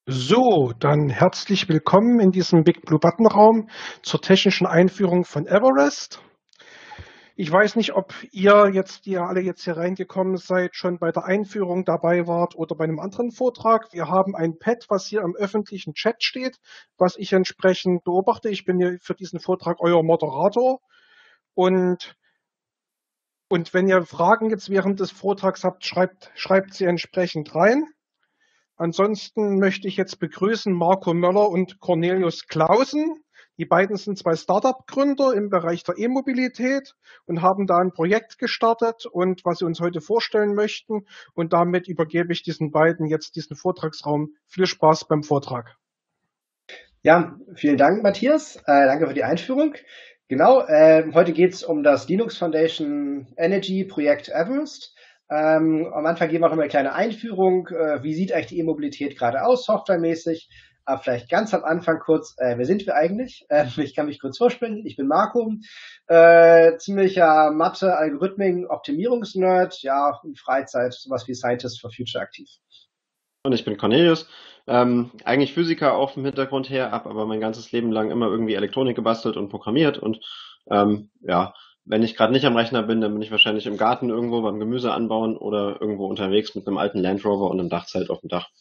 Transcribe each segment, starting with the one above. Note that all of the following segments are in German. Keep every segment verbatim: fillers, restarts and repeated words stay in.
So, dann herzlich willkommen in diesem Big Blue Button Raum zur technischen Einführung von Everest. Ich weiß nicht, ob ihr jetzt, die ihr alle jetzt hier reingekommen seid, schon bei der Einführung dabei wart oder bei einem anderen Vortrag. Wir haben ein Pad, was hier im öffentlichen Chat steht, was ich entsprechend beobachte. Ich bin hier für diesen Vortrag euer Moderator. Und, und wenn ihr Fragen jetzt während des Vortrags habt, schreibt, schreibt sie entsprechend rein. Ansonsten möchte ich jetzt begrüßen Marco Möller und Cornelius Clausen. Die beiden sind zwei Startup-Gründer im Bereich der E-Mobilität und haben da ein Projekt gestartet und was sie uns heute vorstellen möchten. Und damit übergebe ich diesen beiden jetzt diesen Vortragsraum. Viel Spaß beim Vortrag. Ja, vielen Dank, Matthias. Äh, danke für die Einführung. Genau, äh, heute geht es um das Linux Foundation Energy Projekt Everest. Ähm, am Anfang geben wir noch eine kleine Einführung. Äh, wie sieht eigentlich die E-Mobilität gerade aus, softwaremäßig? Aber vielleicht ganz am Anfang kurz, äh, wer sind wir eigentlich? Äh, ich kann mich kurz vorstellen. Ich bin Marco, äh, ziemlicher Mathe, Algorithmen, Optimierungsnerd, ja, in Freizeit sowas wie Scientist for Future aktiv. Und ich bin Cornelius, ähm, eigentlich Physiker auch vom Hintergrund her, habe aber mein ganzes Leben lang immer irgendwie Elektronik gebastelt und programmiert und ähm, ja, wenn ich gerade nicht am Rechner bin, dann bin ich wahrscheinlich im Garten irgendwo beim Gemüse anbauen oder irgendwo unterwegs mit einem alten Land Rover und einem Dachzelt auf dem Dach.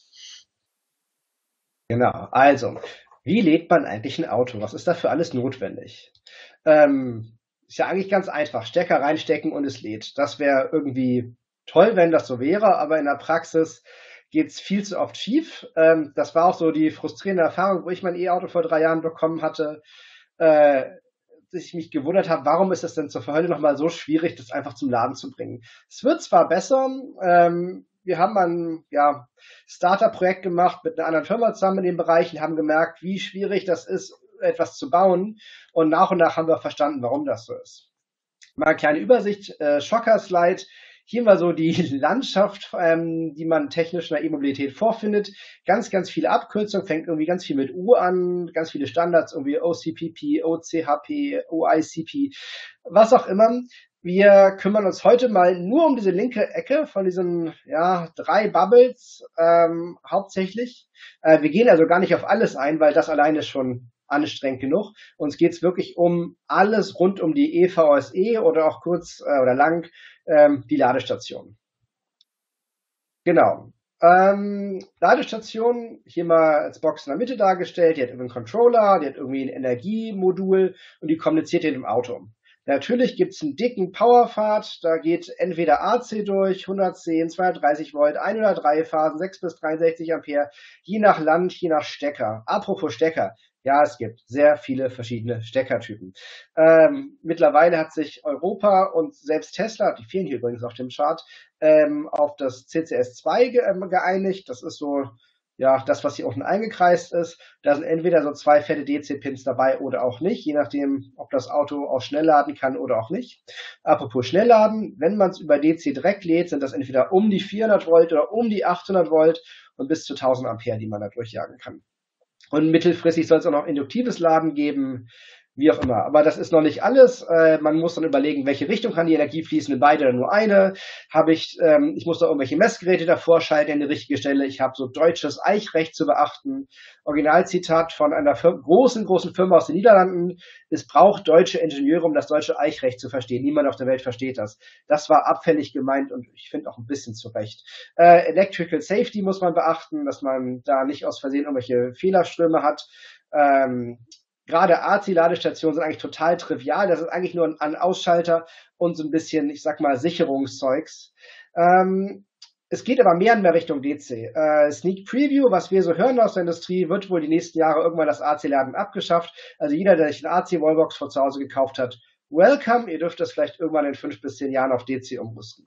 Genau, also, wie lädt man eigentlich ein Auto? Was ist dafür alles notwendig? Ähm, ist ja eigentlich ganz einfach, Stecker reinstecken und es lädt. Das wäre irgendwie toll, wenn das so wäre, aber in der Praxis geht's viel zu oft schief. Ähm, das war auch so die frustrierende Erfahrung, wo ich mein E-Auto vor drei Jahren bekommen hatte, äh, dass ich mich gewundert habe, warum ist es denn zur Hölle nochmal so schwierig, das einfach zum Laden zu bringen? Es wird zwar besser, ähm, wir haben ein ja, Startup-Projekt gemacht mit einer anderen Firma zusammen in den Bereichen, haben gemerkt, wie schwierig das ist, etwas zu bauen. Und nach und nach haben wir verstanden, warum das so ist. Mal eine kleine Übersicht, äh, Schocker-Slide. Hier mal so die Landschaft, ähm, die man technisch in der E-Mobilität vorfindet. Ganz, ganz viele Abkürzungen, fängt irgendwie ganz viel mit U an, ganz viele Standards, irgendwie O C P P, O C H P, O I C P, was auch immer. Wir kümmern uns heute mal nur um diese linke Ecke von diesen ja, drei Bubbles ähm, hauptsächlich. Äh, wir gehen also gar nicht auf alles ein, weil das alleine schon anstrengend genug. Uns geht es wirklich um alles rund um die E V S E oder auch kurz äh, oder lang ähm, die Ladestation. Genau. Ähm, Ladestation, hier mal als Box in der Mitte dargestellt, die hat irgendwie einen Controller, die hat irgendwie ein Energiemodul und die kommuniziert mit dem Auto. Natürlich gibt es einen dicken Powerpfad, da geht entweder A C durch, hundertzehn, zweihundertdreißig Volt, hundertdrei Phasen, sechs bis dreiundsechzig Ampere, je nach Land, je nach Stecker. Apropos Stecker, ja, es gibt sehr viele verschiedene Steckertypen. Ähm, mittlerweile hat sich Europa und selbst Tesla, die fehlen hier übrigens auf dem Chart, ähm, auf das C C S zwei ge ähm, geeinigt. Das ist so ja, das, was hier unten eingekreist ist. Da sind entweder so zwei fette D C-Pins dabei oder auch nicht, je nachdem, ob das Auto auch schnell laden kann oder auch nicht. Apropos Schnellladen, wenn man es über D C direkt lädt, sind das entweder um die vierhundert Volt oder um die achthundert Volt und bis zu tausend Ampere, die man da durchjagen kann. Und mittelfristig soll es auch noch induktives Laden geben, wie auch immer. Aber das ist noch nicht alles. Äh, man muss dann überlegen, welche Richtung kann die Energie fließen, in beide oder nur eine. Habe ich, ähm, ich muss da irgendwelche Messgeräte davor schalten in die richtige Stelle. Ich habe so deutsches Eichrecht zu beachten. Originalzitat von einer Fir- großen, großen Firma aus den Niederlanden. Es braucht deutsche Ingenieure, um das deutsche Eichrecht zu verstehen. Niemand auf der Welt versteht das. Das war abfällig gemeint und ich finde auch ein bisschen zu Recht. Äh, Electrical Safety muss man beachten, dass man da nicht aus Versehen irgendwelche Fehlerströme hat. Ähm, Gerade A C-Ladestationen sind eigentlich total trivial. Das ist eigentlich nur ein An-Ausschalter und so ein bisschen, ich sag mal, Sicherungszeugs. Ähm, es geht aber mehr und mehr Richtung D C. Äh, Sneak Preview, was wir so hören aus der Industrie, wird wohl die nächsten Jahre irgendwann das A C-Laden abgeschafft. Also jeder, der sich eine A C-Wallbox vor zu Hause gekauft hat, welcome. Ihr dürft das vielleicht irgendwann in fünf bis zehn Jahren auf D C umrüsten.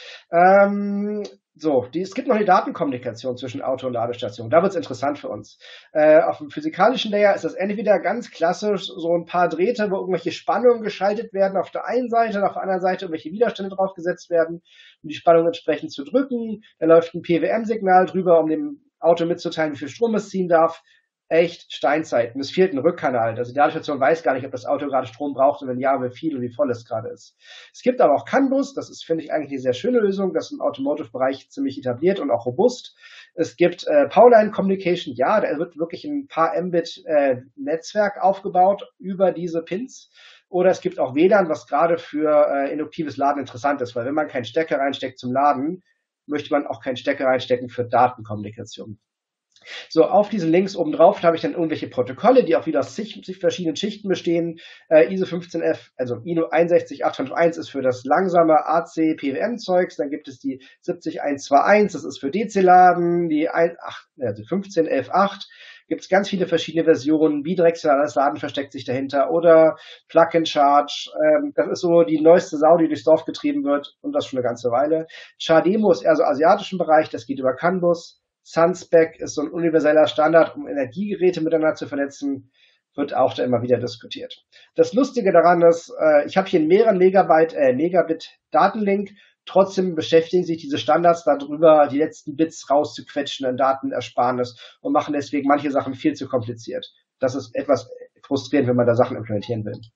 Ähm, so, die, es gibt noch die Datenkommunikation zwischen Auto und Ladestation. Da wird es interessant für uns. Äh, auf dem physikalischen Layer ist das entweder ganz klassisch so ein paar Drähte, wo irgendwelche Spannungen geschaltet werden auf der einen Seite, und auf der anderen Seite irgendwelche Widerstände draufgesetzt werden, um die Spannung entsprechend zu drücken. Da läuft ein P W M-Signal drüber, um dem Auto mitzuteilen, wie viel Strom es ziehen darf. echt Steinzeit. Und es fehlt ein Rückkanal. Also die Ladestation weiß gar nicht, ob das Auto gerade Strom braucht und wenn ja, wie viel und wie voll es gerade ist. Es gibt aber auch CAN bus. Das ist, finde ich, eigentlich eine sehr schöne Lösung. Das ist im Automotive-Bereich ziemlich etabliert und auch robust. Es gibt äh, Powerline Communication. Ja, da wird wirklich ein paar Mbit äh, Netzwerk aufgebaut über diese Pins. Oder es gibt auch W L A N, was gerade für äh, induktives Laden interessant ist, weil wenn man keinen Stecker reinsteckt zum Laden, möchte man auch keinen Stecker reinstecken für Datenkommunikation. So, auf diesen Links oben drauf habe ich dann irgendwelche Protokolle, die auch wieder aus zig, zig verschiedenen Schichten bestehen. Äh, I S O fünfzehn F, also I N O eins sechs acht fünf eins ist für das langsame A C P W M-Zeugs. Dann gibt es die siebzig eins zwei eins, das ist für D C-Laden. Die also fünfzehn elf acht gibt es ganz viele verschiedene Versionen. Bidirektionales Laden versteckt sich dahinter oder Plug and Charge. Ähm, das ist so die neueste Sau, die durchs Dorf getrieben wird und das schon eine ganze Weile. CharDemo ist eher so asiatischen Bereich, das geht über CAN bus. Sunspec ist so ein universeller Standard, um Energiegeräte miteinander zu vernetzen, wird auch da immer wieder diskutiert. Das Lustige daran ist, äh, ich habe hier einen mehreren Megabyte, äh, Megabit Datenlink, trotzdem beschäftigen sich diese Standards darüber, die letzten Bits rauszuquetschen in Datenersparnis und machen deswegen manche Sachen viel zu kompliziert. Das ist etwas frustrierend, wenn man da Sachen implementieren will.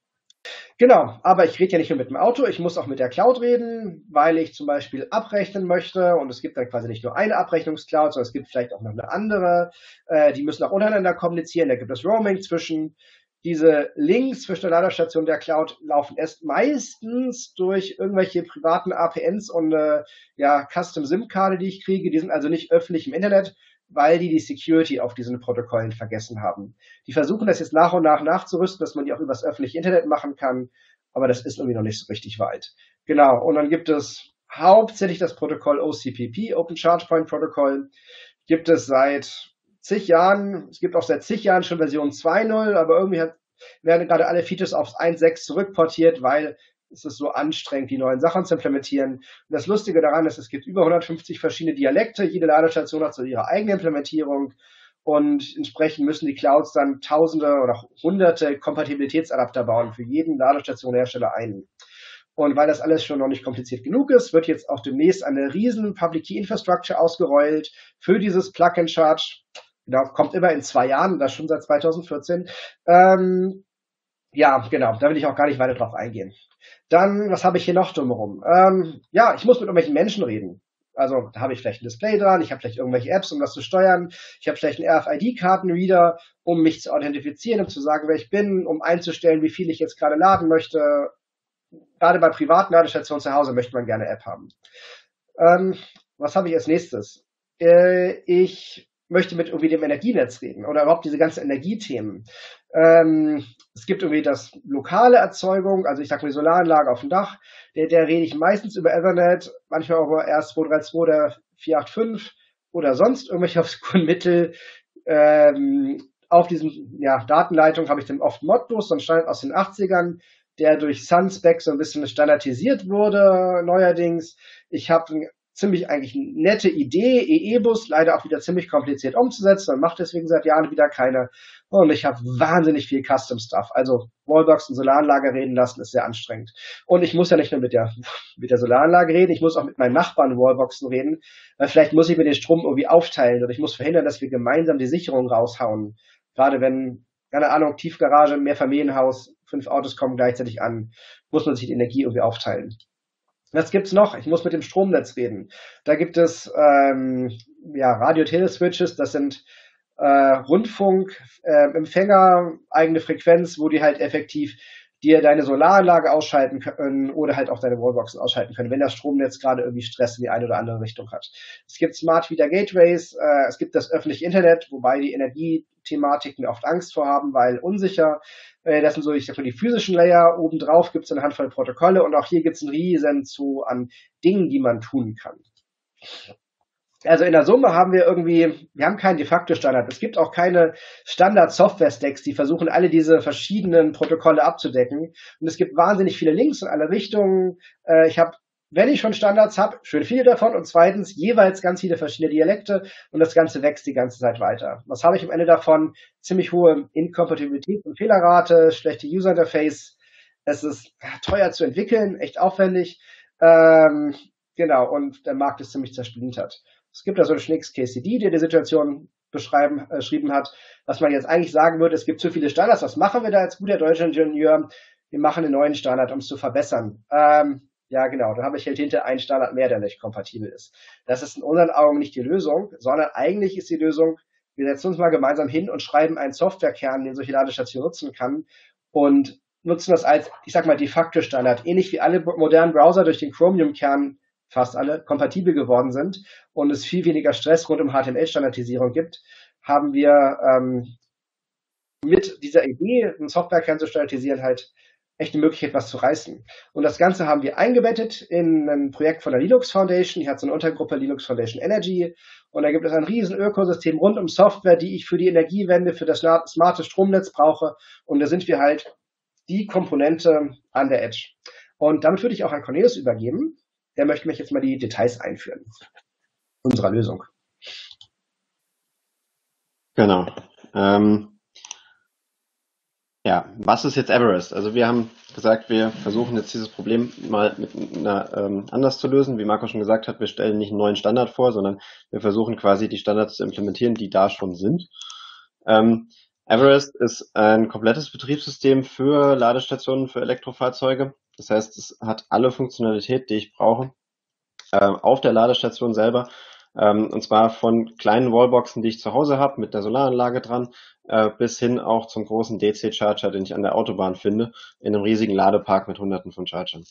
Genau, aber ich rede ja nicht nur mit dem Auto, ich muss auch mit der Cloud reden, weil ich zum Beispiel abrechnen möchte und es gibt dann quasi nicht nur eine Abrechnungscloud, sondern es gibt vielleicht auch noch eine andere. Äh, die müssen auch untereinander kommunizieren, da gibt es Roaming zwischen. Diese Links zwischen der Ladestation und der Cloud laufen erst meistens durch irgendwelche privaten A P Ns und äh, ja, Custom-SIM-Karte, die ich kriege. Die sind also nicht öffentlich im Internet, weil die die Security auf diesen Protokollen vergessen haben. Die versuchen das jetzt nach und nach nachzurüsten, dass man die auch übers öffentliche Internet machen kann, aber das ist irgendwie noch nicht so richtig weit. Genau, und dann gibt es hauptsächlich das Protokoll O C P P, Open Charge Point Protocol, gibt es seit zig Jahren, es gibt auch seit zig Jahren schon Version zwei Punkt null, aber irgendwie hat, werden gerade alle Features aufs eins Punkt sechs zurückportiert, weil es ist so anstrengend, die neuen Sachen zu implementieren. Und das Lustige daran ist, es gibt über hundertfünfzig verschiedene Dialekte, jede Ladestation hat so ihre eigene Implementierung und entsprechend müssen die Clouds dann tausende oder hunderte Kompatibilitätsadapter bauen, für jeden Ladestationhersteller einen. Und weil das alles schon noch nicht kompliziert genug ist, wird jetzt auch demnächst eine riesen Public Key Infrastructure ausgerollt für dieses Plug and Charge. Genau, kommt immer in zwei Jahren, das schon seit zweitausendvierzehn. Ähm, ja, genau, da will ich auch gar nicht weiter drauf eingehen. Dann, was habe ich hier noch drumherum? Ähm, ja, ich muss mit irgendwelchen Menschen reden. Also da habe ich vielleicht ein Display dran, ich habe vielleicht irgendwelche Apps, um das zu steuern, ich habe vielleicht einen R F I D-Kartenreader, um mich zu authentifizieren, um zu sagen, wer ich bin, um einzustellen, wie viel ich jetzt gerade laden möchte. Gerade bei privaten Ladestationen zu Hause möchte man gerne App haben. Ähm, was habe ich als nächstes? Äh, ich möchte mit irgendwie dem Energienetz reden oder überhaupt diese ganzen Energiethemen. Ähm, es gibt irgendwie das lokale Erzeugung, also ich sage mal die Solaranlage auf dem Dach, der, der rede ich meistens über Ethernet, manchmal auch über R S zwei drei zwei oder vier acht fünf oder sonst irgendwelche obskuren Mittel. Ähm, auf diesen ja, Datenleitungen habe ich dann oft Modbus, so ein Standard aus den achtzigern, der durch Sunspec so ein bisschen standardisiert wurde neuerdings. Ich habe eine ziemlich eigentlich nette Idee, E E-Bus, leider auch wieder ziemlich kompliziert umzusetzen und macht deswegen seit Jahren wieder keine. Und ich habe wahnsinnig viel Custom-Stuff. Also Wallbox und Solaranlage reden lassen ist sehr anstrengend. Und ich muss ja nicht nur mit der, mit der Solaranlage reden, ich muss auch mit meinen Nachbarn Wallboxen reden, weil vielleicht muss ich mir den Strom irgendwie aufteilen oder ich muss verhindern, dass wir gemeinsam die Sicherung raushauen. Gerade wenn, keine Ahnung, Tiefgarage, Mehrfamilienhaus, fünf Autos kommen gleichzeitig an, muss man sich die Energie irgendwie aufteilen. Was gibt's noch? Ich muss mit dem Stromnetz reden. Da gibt es ähm, ja, Radio-Tele-Switches, das sind äh, Rundfunkempfänger, äh, eigene Frequenz, wo die halt effektiv dir deine Solaranlage ausschalten können oder halt auch deine Wallboxen ausschalten können, wenn das Stromnetz gerade irgendwie Stress in die eine oder andere Richtung hat. Es gibt Smart Meter Gateways, äh, es gibt das öffentliche Internet, wobei die Energiethematiken oft Angst vorhaben, weil unsicher. Äh, das sind so, ich sag mal, die physischen Layer. Obendrauf gibt es eine Handvoll Protokolle und auch hier gibt es einen riesen Zoo an Dingen, die man tun kann. Also in der Summe haben wir irgendwie, wir haben keinen de facto Standard. Es gibt auch keine Standard-Software-Stacks, die versuchen, alle diese verschiedenen Protokolle abzudecken. Und es gibt wahnsinnig viele Links in alle Richtungen. Äh, ich habe, wenn ich schon Standards habe, schön viele davon und zweitens jeweils ganz viele verschiedene Dialekte und das Ganze wächst die ganze Zeit weiter. Was habe ich am Ende davon? Ziemlich hohe Inkompatibilität und Fehlerrate, schlechte User-Interface. Es ist teuer zu entwickeln, echt aufwendig. Ähm, genau, und der Markt ist ziemlich zersplintert. Es gibt da so einen Schnicks K C D, der die Situation beschreiben, äh, beschrieben hat, was man jetzt eigentlich sagen würde, es gibt zu viele Standards, was machen wir da als guter deutscher Ingenieur? Wir machen einen neuen Standard, um es zu verbessern. Ähm, ja, genau, da habe ich halt hinter einen Standard mehr, der nicht kompatibel ist. Das ist in unseren Augen nicht die Lösung, sondern eigentlich ist die Lösung, wir setzen uns mal gemeinsam hin und schreiben einen Softwarekern, den solche Ladestationen nutzen kann und nutzen das als, ich sag mal, de facto Standard, ähnlich wie alle modernen Browser durch den Chromium-Kern fast alle kompatibel geworden sind und es viel weniger Stress rund um H T M L-Standardisierung gibt, haben wir ähm, mit dieser Idee, einen Softwarekern zu standardisieren, halt echt eine Möglichkeit, was zu reißen. Und das Ganze haben wir eingebettet in ein Projekt von der Linux Foundation. Die hat so eine Untergruppe Linux Foundation Energy. Und da gibt es ein riesen Ökosystem rund um Software, die ich für die Energiewende, für das smarte Stromnetz brauche. Und da sind wir halt die Komponente an der Edge. Und damit würde ich auch an Cornelius übergeben. Der möchte mich jetzt mal die Details einführen unserer Lösung. Genau. Ähm Ja, was ist jetzt Everest? Also wir haben gesagt, wir versuchen jetzt dieses Problem mal mit einer, ähm, anders zu lösen. Wie Marco schon gesagt hat, wir stellen nicht einen neuen Standard vor, sondern wir versuchen quasi die Standards zu implementieren, die da schon sind. Ähm, Everest ist ein komplettes Betriebssystem für Ladestationen, für Elektrofahrzeuge. Das heißt, es hat alle Funktionalität, die ich brauche, äh, auf der Ladestation selber. Ähm, und zwar von kleinen Wallboxen, die ich zu Hause habe, mit der Solaranlage dran, äh, bis hin auch zum großen D C-Charger, den ich an der Autobahn finde, in einem riesigen Ladepark mit hunderten von Chargern.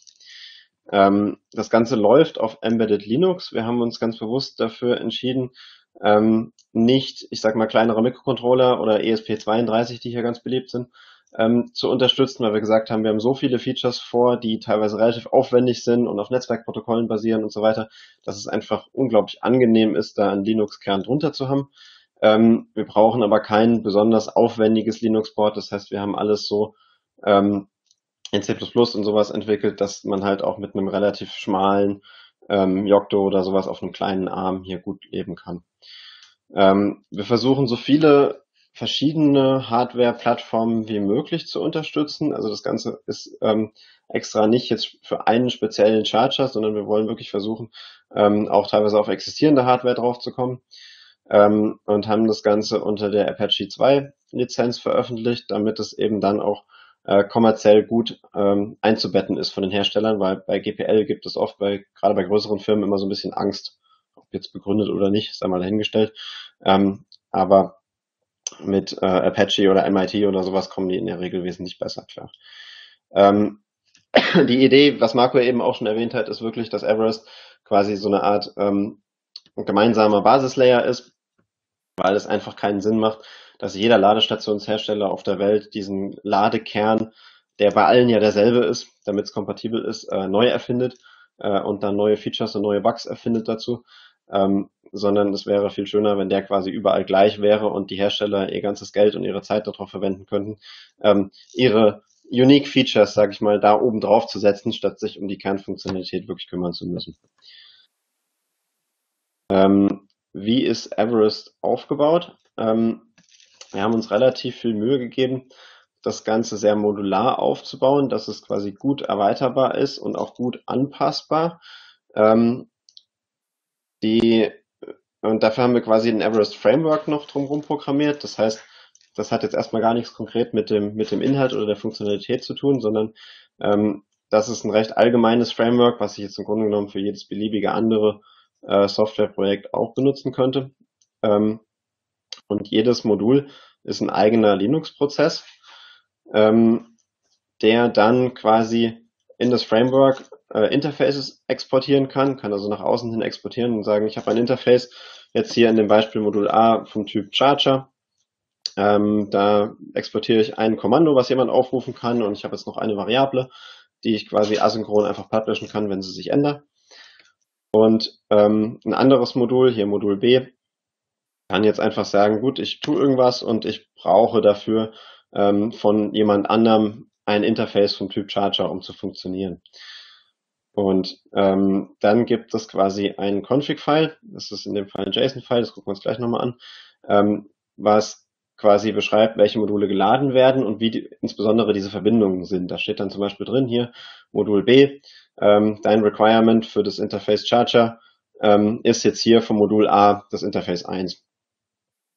Ähm, das Ganze läuft auf Embedded Linux. Wir haben uns ganz bewusst dafür entschieden, ähm, nicht, ich sag mal, kleinere Mikrocontroller oder E S P zweiunddreißig, die hier ganz beliebt sind, ähm, zu unterstützen, weil wir gesagt haben, wir haben so viele Features vor, die teilweise relativ aufwendig sind und auf Netzwerkprotokollen basieren und so weiter, dass es einfach unglaublich angenehm ist, da einen Linux-Kern drunter zu haben. Ähm, wir brauchen aber kein besonders aufwendiges Linux-Board, das heißt, wir haben alles so ähm, in C plus plus und sowas entwickelt, dass man halt auch mit einem relativ schmalen ähm, Yocto oder sowas auf einem kleinen Arm hier gut leben kann. Ähm, wir versuchen so viele verschiedene Hardware-Plattformen wie möglich zu unterstützen. Also das Ganze ist ähm, extra nicht jetzt für einen speziellen Charger, sondern wir wollen wirklich versuchen, ähm, auch teilweise auf existierende Hardware draufzukommen. Ähm, und haben das Ganze unter der Apache zwei Lizenz veröffentlicht, damit es eben dann auch äh, kommerziell gut ähm, einzubetten ist von den Herstellern, weil bei G P L gibt es oft, bei gerade bei größeren Firmen, immer so ein bisschen Angst, ob jetzt begründet oder nicht, ist einmal dahingestellt. Ähm, aber mit äh, Apache oder M I T oder sowas kommen die in der Regel wesentlich besser klar. Ähm, die Idee, was Marco eben auch schon erwähnt hat, ist wirklich, dass Everest quasi so eine Art ähm, gemeinsamer Basislayer ist, weil es einfach keinen Sinn macht, dass jeder Ladestationshersteller auf der Welt diesen Ladekern, der bei allen ja derselbe ist, damit es kompatibel ist, äh, neu erfindet äh, und dann neue Features und neue Bugs erfindet dazu, ähm, sondern es wäre viel schöner, wenn der quasi überall gleich wäre und die Hersteller ihr ganzes Geld und ihre Zeit darauf verwenden könnten, ähm, ihre Unique Features, sage ich mal, da oben drauf zu setzen, statt sich um die Kernfunktionalität wirklich kümmern zu müssen. Ähm, wie ist Everest aufgebaut? Ähm, wir haben uns relativ viel Mühe gegeben, das Ganze sehr modular aufzubauen, dass es quasi gut erweiterbar ist und auch gut anpassbar. Ähm, die, und dafür haben wir quasi ein Everest Framework noch drumherum programmiert. Das heißt, das hat jetzt erstmal gar nichts konkret mit dem, mit dem Inhalt oder der Funktionalität zu tun, sondern ähm, das ist ein recht allgemeines Framework, was ich jetzt im Grunde genommen für jedes beliebige andere äh, Softwareprojekt auch benutzen könnte. Ähm, und jedes Modul ist ein eigener Linux-Prozess, ähm, der dann quasi in das Framework äh, Interfaces exportieren kann, kann also nach außen hin exportieren und sagen, ich habe ein Interface, jetzt hier in dem Beispiel Modul A vom Typ Charger. Ähm, da exportiere ich ein Kommando, was jemand aufrufen kann, und ich habe jetzt noch eine Variable, die ich quasi asynchron einfach publishen kann, wenn sie sich ändert. Und ähm, ein anderes Modul, hier Modul B, kann jetzt einfach sagen, gut, ich tue irgendwas und ich brauche dafür ähm, von jemand anderem ein Interface vom Typ Charger, um zu funktionieren. Und ähm, dann gibt es quasi einen Config-File, das ist in dem Fall ein JSON-File, das gucken wir uns gleich nochmal an, ähm, was quasi beschreibt, welche Module geladen werden und wie die, insbesondere diese Verbindungen sind. Da steht dann zum Beispiel drin hier, Modul B, ähm, dein Requirement für das Interface Charger ähm, ist jetzt hier vom Modul A das Interface eins.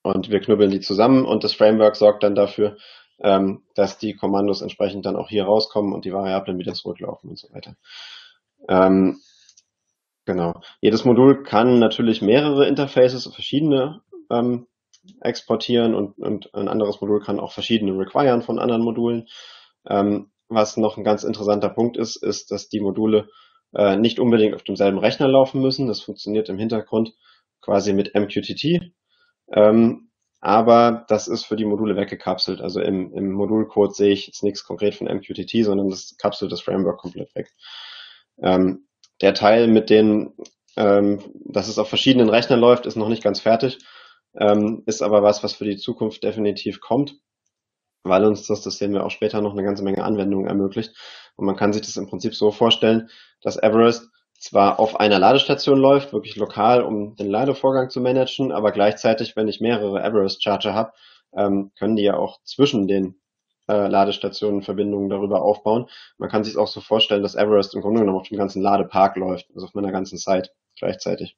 und wir knüppeln die zusammen und das Framework sorgt dann dafür, ähm, dass die Kommandos entsprechend dann auch hier rauskommen und die Variablen wieder zurücklaufen und so weiter. Ähm, genau. Jedes Modul kann natürlich mehrere Interfaces, verschiedene ähm, exportieren und, und ein anderes Modul kann auch verschiedene requiren von anderen Modulen. Ähm, was noch ein ganz interessanter Punkt ist, ist, dass die Module äh, nicht unbedingt auf demselben Rechner laufen müssen. Das funktioniert im Hintergrund quasi mit M Q T T. Ähm, aber das ist für die Module weggekapselt. Also im, im Modulcode sehe ich jetzt nichts konkret von M Q T T, sondern das kapselt das Framework komplett weg. Ähm, der Teil mit den, ähm, dass es auf verschiedenen Rechnern läuft, ist noch nicht ganz fertig, ähm, ist aber was, was für die Zukunft definitiv kommt, weil uns das, das sehen wir auch später, noch eine ganze Menge Anwendungen ermöglicht. Und man kann sich das im Prinzip so vorstellen, dass Everest zwar auf einer Ladestation läuft, wirklich lokal, um den Ladevorgang zu managen, aber gleichzeitig, wenn ich mehrere Everest Charger habe, ähm, können die ja auch zwischen den äh, Ladestationen Verbindungen darüber aufbauen. Man kann sich auch so vorstellen, dass Everest im Grunde genommen auf dem ganzen Ladepark läuft, also auf meiner ganzen Site gleichzeitig.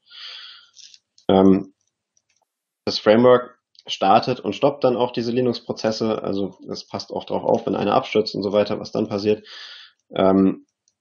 Ähm, das Framework startet und stoppt dann auch diese Linux-Prozesse, also es passt auch darauf auf, wenn einer abstürzt und so weiter, was dann passiert. Ähm,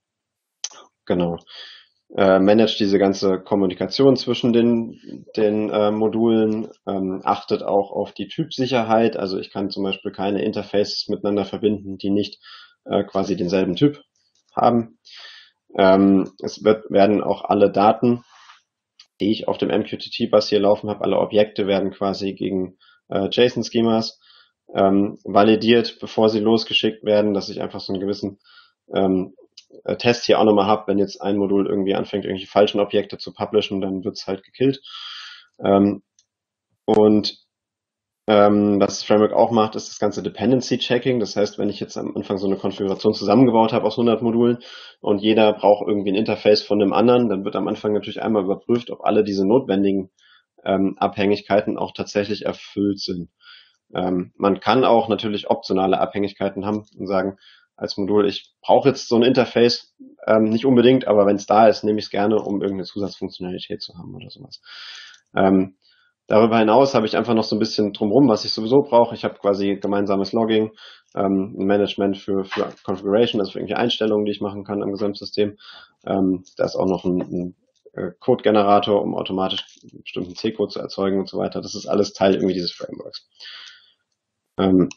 genau. Äh, managt diese ganze Kommunikation zwischen den, den äh, Modulen, ähm, achtet auch auf die Typsicherheit. Also ich kann zum Beispiel keine Interfaces miteinander verbinden, die nicht äh, quasi denselben Typ haben. Ähm, es wird, werden auch alle Daten, die ich auf dem M Q T T-Bus hier laufen habe, alle Objekte werden quasi gegen äh, JSON-Schemas ähm, validiert, bevor sie losgeschickt werden, dass ich einfach so einen gewissen ähm, Test hier auch nochmal habe, wenn jetzt ein Modul irgendwie anfängt, irgendwelche falschen Objekte zu publishen, dann wird's halt gekillt. Ähm, und ähm, was das Framework auch macht, ist das ganze Dependency Checking. Das heißt, wenn ich jetzt am Anfang so eine Konfiguration zusammengebaut habe aus hundert Modulen und jeder braucht irgendwie ein Interface von dem anderen, dann wird am Anfang natürlich einmal überprüft, ob alle diese notwendigen ähm, Abhängigkeiten auch tatsächlich erfüllt sind. Ähm, man kann auch natürlich optionale Abhängigkeiten haben und sagen, als Modul, ich brauche jetzt so ein Interface, ähm, nicht unbedingt, aber wenn es da ist, nehme ich es gerne, um irgendeine Zusatzfunktionalität zu haben oder sowas. Ähm, darüber hinaus habe ich einfach noch so ein bisschen drumherum, was ich sowieso brauche. Ich habe quasi gemeinsames Logging, ähm, ein Management für, für Configuration, also für irgendwelche Einstellungen, die ich machen kann am Gesamtsystem. Ähm, da ist auch noch ein, ein Code-Generator, um automatisch einen bestimmten C-Code zu erzeugen und so weiter. Das ist alles Teil irgendwie dieses Frameworks. Ähm,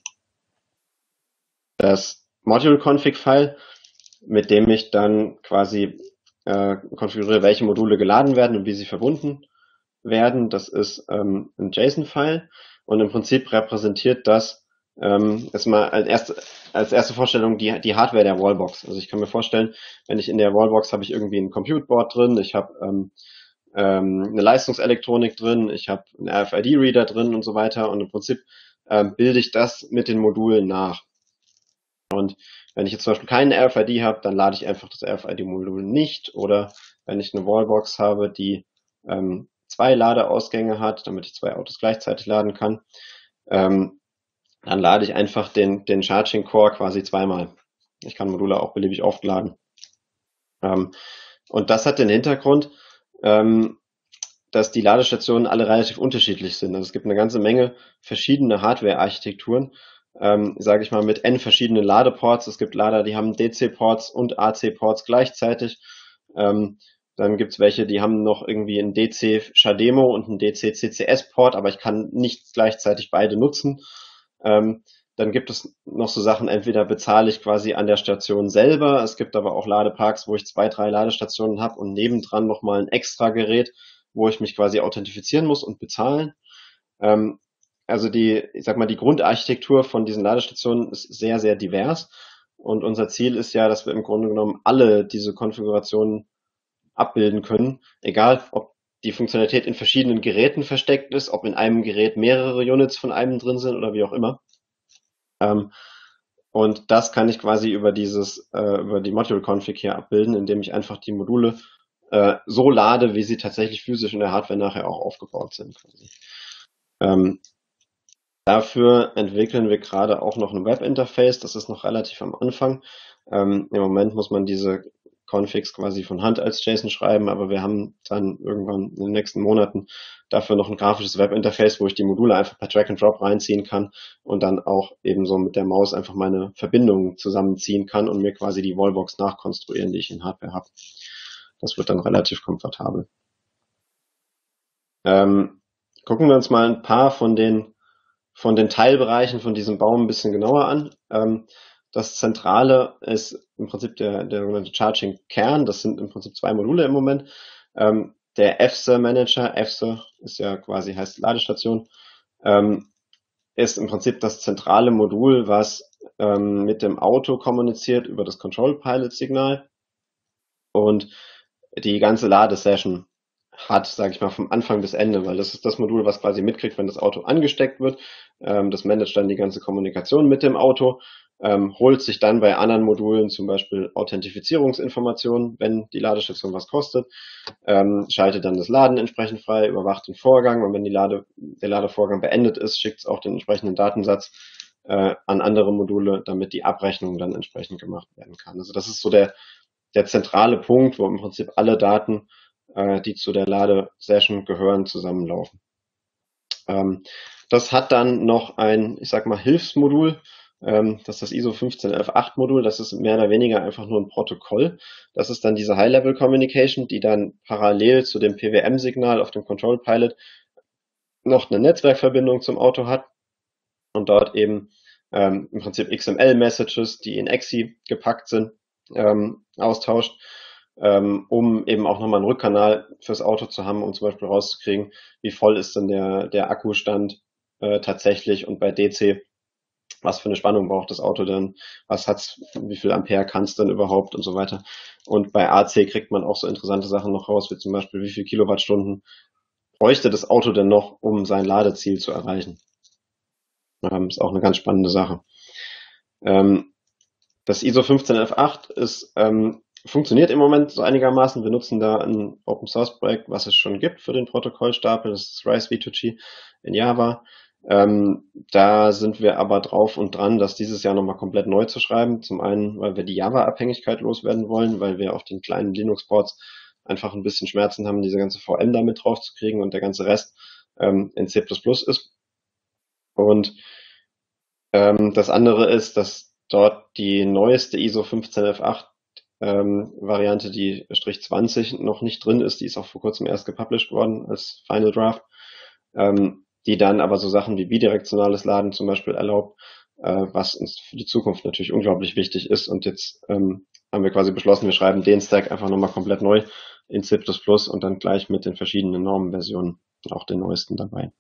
das Module-Config-File, mit dem ich dann quasi äh, konfiguriere, welche Module geladen werden und wie sie verbunden werden. Das ist ähm, ein JSON-File und im Prinzip repräsentiert das ähm, erstmal als erste, als erste Vorstellung die, die Hardware der Wallbox. Also ich kann mir vorstellen, wenn ich in der Wallbox habe ich irgendwie ein Compute-Board drin, ich habe ähm, ähm, eine Leistungselektronik drin, ich habe einen R F I D-Reader drin und so weiter und im Prinzip ähm, bilde ich das mit den Modulen nach. Und wenn ich jetzt zum Beispiel keinen R F I D habe, dann lade ich einfach das R F I D-Modul nicht. Oder wenn ich eine Wallbox habe, die ähm, zwei Ladeausgänge hat, damit ich zwei Autos gleichzeitig laden kann, ähm, dann lade ich einfach den, den Charging Core quasi zweimal. Ich kann Module auch beliebig oft laden. Ähm, und das hat den Hintergrund, ähm, dass die Ladestationen alle relativ unterschiedlich sind. Also es gibt eine ganze Menge verschiedene Hardware-Architekturen, ähm, sage ich mal, mit n verschiedenen Ladeports. Es gibt Lader, die haben D C-Ports und A C-Ports gleichzeitig. Ähm, dann gibt es welche, die haben noch irgendwie einen D C-Shademo und einen D C-C C S-Port, aber ich kann nicht gleichzeitig beide nutzen. Ähm, dann gibt es noch so Sachen, entweder bezahle ich quasi an der Station selber. Es gibt aber auch Ladeparks, wo ich zwei, drei Ladestationen habe und nebendran nochmal ein extra Gerät, wo ich mich quasi authentifizieren muss und bezahlen. Ähm, also die, ich sag mal, die Grundarchitektur von diesen Ladestationen ist sehr, sehr divers. Und unser Ziel ist ja, dass wir im Grunde genommen alle diese Konfigurationen abbilden können, egal ob die Funktionalität in verschiedenen Geräten versteckt ist, ob in einem Gerät mehrere Units von einem drin sind oder wie auch immer. Ähm, und das kann ich quasi über dieses, äh, über die Module-Config hier abbilden, indem ich einfach die Module äh, so lade, wie sie tatsächlich physisch in der Hardware nachher auch aufgebaut sind. Quasi. Ähm, dafür entwickeln wir gerade auch noch ein Web-Interface. Das ist noch relativ am Anfang. Ähm, im Moment muss man diese Configs quasi von Hand als JSON schreiben, aber wir haben dann irgendwann in den nächsten Monaten dafür noch ein grafisches Webinterface, wo ich die Module einfach per Drag and Drop reinziehen kann und dann auch ebenso mit der Maus einfach meine Verbindungen zusammenziehen kann und mir quasi die Wallbox nachkonstruieren, die ich in Hardware habe. Das wird dann relativ komfortabel. Ähm, gucken wir uns mal ein paar von den von den Teilbereichen von diesem Baum ein bisschen genauer an. Ähm, das Zentrale ist im Prinzip der, der sogenannte Charging-Kern. Das sind im Prinzip zwei Module im Moment. Ähm, der F S A-Manager, F S A ist ja quasi, heißt Ladestation, ähm, ist im Prinzip das zentrale Modul, was ähm, mit dem Auto kommuniziert über das Control-Pilot-Signal und die ganze Ladesession hat, sage ich mal, vom Anfang bis Ende, weil das ist das Modul, was quasi mitkriegt, wenn das Auto angesteckt wird. Ähm, das managt dann die ganze Kommunikation mit dem Auto, ähm, holt sich dann bei anderen Modulen zum Beispiel Authentifizierungsinformationen, wenn die Ladestation was kostet, ähm, schaltet dann das Laden entsprechend frei, überwacht den Vorgang und wenn die Lade, der Ladevorgang beendet ist, schickt es auch den entsprechenden Datensatz äh, an andere Module, damit die Abrechnung dann entsprechend gemacht werden kann. Also das ist so der, der zentrale Punkt, wo im Prinzip alle Daten, äh, die zu der Ladesession gehören, zusammenlaufen. Ähm, das hat dann noch ein, ich sag mal, Hilfsmodul, ähm, das ist das I S O fünfzehn elf acht Modul, das ist mehr oder weniger einfach nur ein Protokoll. Das ist dann diese High-Level Communication, die dann parallel zu dem P W M-Signal auf dem Control Pilot noch eine Netzwerkverbindung zum Auto hat und dort eben ähm, im Prinzip X M L-Messages, die in E X I gepackt sind, ähm, austauscht, ähm, um eben auch nochmal einen Rückkanal fürs Auto zu haben, um zum Beispiel rauszukriegen, wie voll ist denn der, der Akkustand äh, tatsächlich und bei D C, was für eine Spannung braucht das Auto denn, was hat's, wie viel Ampere kann es denn überhaupt und so weiter. Und bei A C kriegt man auch so interessante Sachen noch raus, wie zum Beispiel, wie viel Kilowattstunden bräuchte das Auto denn noch, um sein Ladeziel zu erreichen. Ähm, ist auch eine ganz spannende Sache. Ähm, das I S O fünfzehn elf acht ist, ähm, funktioniert im Moment so einigermaßen. Wir nutzen da ein Open Source Projekt, was es schon gibt für den Protokollstapel, das ist Rise V zwei G in Java. Ähm, da sind wir aber drauf und dran, das dieses Jahr nochmal komplett neu zu schreiben. Zum einen, weil wir die Java-Abhängigkeit loswerden wollen, weil wir auf den kleinen Linux-Ports einfach ein bisschen Schmerzen haben, diese ganze V M damit drauf zu kriegen und der ganze Rest ähm, in C plus plus ist. Und ähm, das andere ist, dass dort die neueste I S O fünfzehn elf acht ähm, Variante, die Strich zwanzig, noch nicht drin ist. Die ist auch vor kurzem erst gepublished worden als Final Draft. Ähm, die dann aber so Sachen wie bidirektionales Laden zum Beispiel erlaubt, äh, was uns für die Zukunft natürlich unglaublich wichtig ist. Und jetzt ähm, haben wir quasi beschlossen, wir schreiben den Stack einfach nochmal komplett neu in C plus plus und dann gleich mit den verschiedenen Normenversionen, auch den neuesten dabei.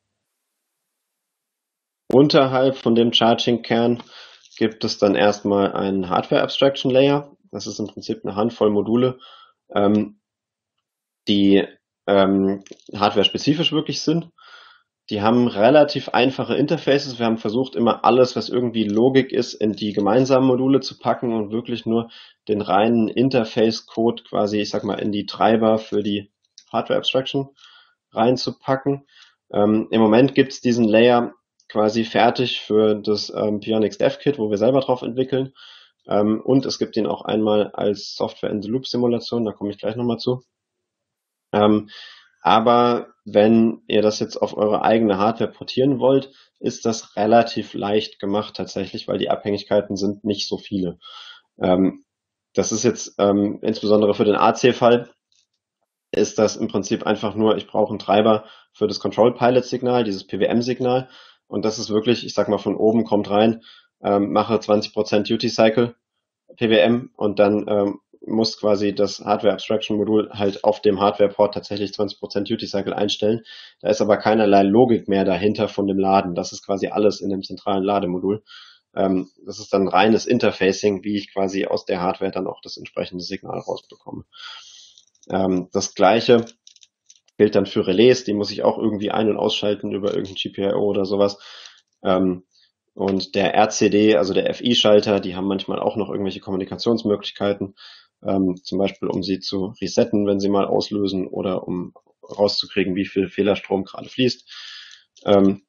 Unterhalb von dem Charging-Kern gibt es dann erstmal einen Hardware-Abstraction-Layer. Das ist im Prinzip eine Handvoll Module, ähm, die ähm, hardware-spezifisch wirklich sind. Die haben relativ einfache Interfaces. Wir haben versucht, immer alles, was irgendwie Logik ist, in die gemeinsamen Module zu packen und wirklich nur den reinen Interface-Code quasi, ich sag mal, in die Treiber für die Hardware-Abstraction reinzupacken. Ähm, Im Moment gibt es diesen Layer quasi fertig für das ähm, Pionix Dev Kit, wo wir selber drauf entwickeln. Ähm, und es gibt ihn auch einmal als Software-in-the-Loop-Simulation, da komme ich gleich nochmal zu. Ähm, aber wenn ihr das jetzt auf eure eigene Hardware portieren wollt, ist das relativ leicht gemacht tatsächlich, weil die Abhängigkeiten sind nicht so viele. Ähm, das ist jetzt ähm, insbesondere für den A C-Fall ist das im Prinzip einfach nur, ich brauche einen Treiber für das Control-Pilot-Signal, dieses P W M-Signal. Und das ist wirklich, ich sag mal, von oben kommt rein, ähm, mache zwanzig Prozent Duty-Cycle P W M und dann ähm, muss quasi das Hardware-Abstraction-Modul halt auf dem Hardware-Port tatsächlich zwanzig Prozent Duty-Cycle einstellen. Da ist aber keinerlei Logik mehr dahinter von dem Laden. Das ist quasi alles in dem zentralen Lademodul. Ähm, das ist dann reines Interfacing, wie ich quasi aus der Hardware dann auch das entsprechende Signal rausbekomme. Ähm, das Gleiche gilt dann für Relais, die muss ich auch irgendwie ein- und ausschalten über irgendein G P I O oder sowas. Ähm, und der R C D, also der F I-Schalter, die haben manchmal auch noch irgendwelche Kommunikationsmöglichkeiten, ähm, zum Beispiel um sie zu resetten, wenn sie mal auslösen oder um rauszukriegen, wie viel Fehlerstrom gerade fließt. Ähm,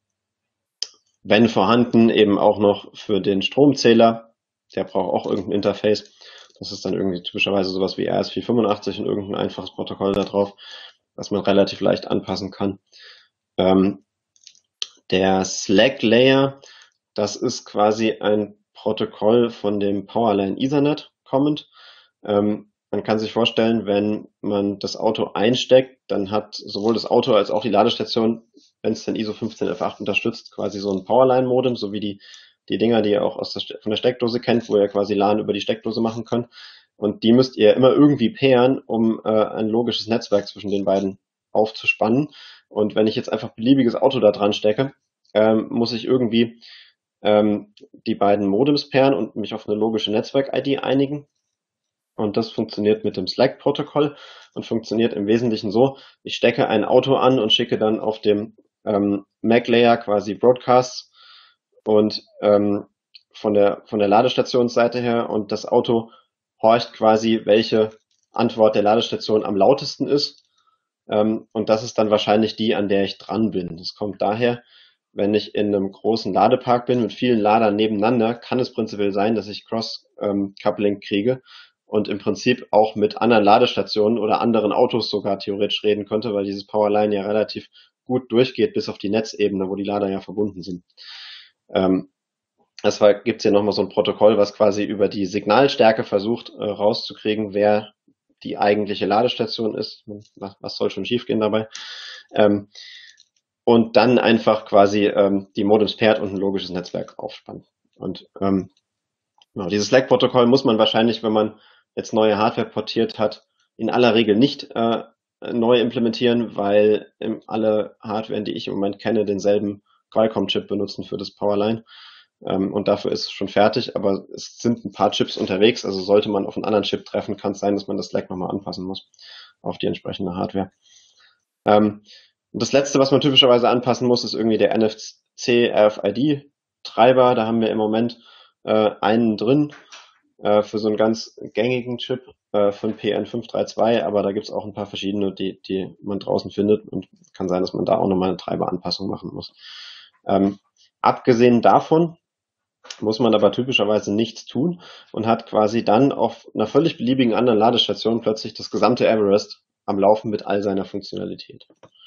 wenn vorhanden, eben auch noch für den Stromzähler, der braucht auch irgendein Interface. Das ist dann irgendwie typischerweise sowas wie R S vierhundertfünfundachtzig und irgendein einfaches Protokoll da drauf, was man relativ leicht anpassen kann. Ähm, der Slack Layer, das ist quasi ein Protokoll von dem Powerline Ethernet kommend. Ähm, man kann sich vorstellen, wenn man das Auto einsteckt, dann hat sowohl das Auto als auch die Ladestation, wenn es den I S O fünfzehn F acht unterstützt, quasi so ein Powerline-Modem, so wie die, die Dinger, die ihr auch aus der, von der Steckdose kennt, wo ihr quasi LAN über die Steckdose machen könnt. Und die müsst ihr immer irgendwie pairen, um äh, ein logisches Netzwerk zwischen den beiden aufzuspannen. Und wenn ich jetzt einfach beliebiges Auto da dran stecke, ähm, muss ich irgendwie ähm, die beiden Modems pairen und mich auf eine logische Netzwerk-I D einigen. Und das funktioniert mit dem Slack-Protokoll und funktioniert im Wesentlichen so, ich stecke ein Auto an und schicke dann auf dem ähm, Mac-Layer quasi Broadcasts und ähm, von der von der Ladestationsseite her, und das Auto horcht quasi, welche Antwort der Ladestation am lautesten ist. Ähm, und das ist dann wahrscheinlich die, an der ich dran bin. Das kommt daher, wenn ich in einem großen Ladepark bin mit vielen Ladern nebeneinander, kann es prinzipiell sein, dass ich Cross-Coupling kriege und im Prinzip auch mit anderen Ladestationen oder anderen Autos sogar theoretisch reden könnte, weil dieses Powerline ja relativ gut durchgeht bis auf die Netzebene, wo die Lader ja verbunden sind. Ähm, deshalb gibt es hier nochmal so ein Protokoll, was quasi über die Signalstärke versucht äh, rauszukriegen, wer die eigentliche Ladestation ist. Was, was soll schon schiefgehen dabei? Ähm, und dann einfach quasi ähm, die Modems pairt und ein logisches Netzwerk aufspannt. Und ähm, genau, dieses Slack-Protokoll muss man wahrscheinlich, wenn man jetzt neue Hardware portiert hat, in aller Regel nicht äh, neu implementieren, weil ähm, alle Hardware, die ich im Moment kenne, denselben Qualcomm-Chip benutzen für das Powerline. Ähm, und dafür ist es schon fertig, aber es sind ein paar Chips unterwegs, also sollte man auf einen anderen Chip treffen, kann es sein, dass man das Slack nochmal anpassen muss auf die entsprechende Hardware. Ähm, und das letzte, was man typischerweise anpassen muss, ist irgendwie der N F C R F I D-Treiber. Da haben wir im Moment äh, einen drin äh, für so einen ganz gängigen Chip äh, von P N fünf drei zwei, aber da gibt es auch ein paar verschiedene, die, die man draußen findet, und kann sein, dass man da auch nochmal eine Treiberanpassung machen muss. Ähm, abgesehen davon muss man aber typischerweise nichts tun und hat quasi dann auf einer völlig beliebigen anderen Ladestation plötzlich das gesamte Everest am Laufen mit all seiner Funktionalität.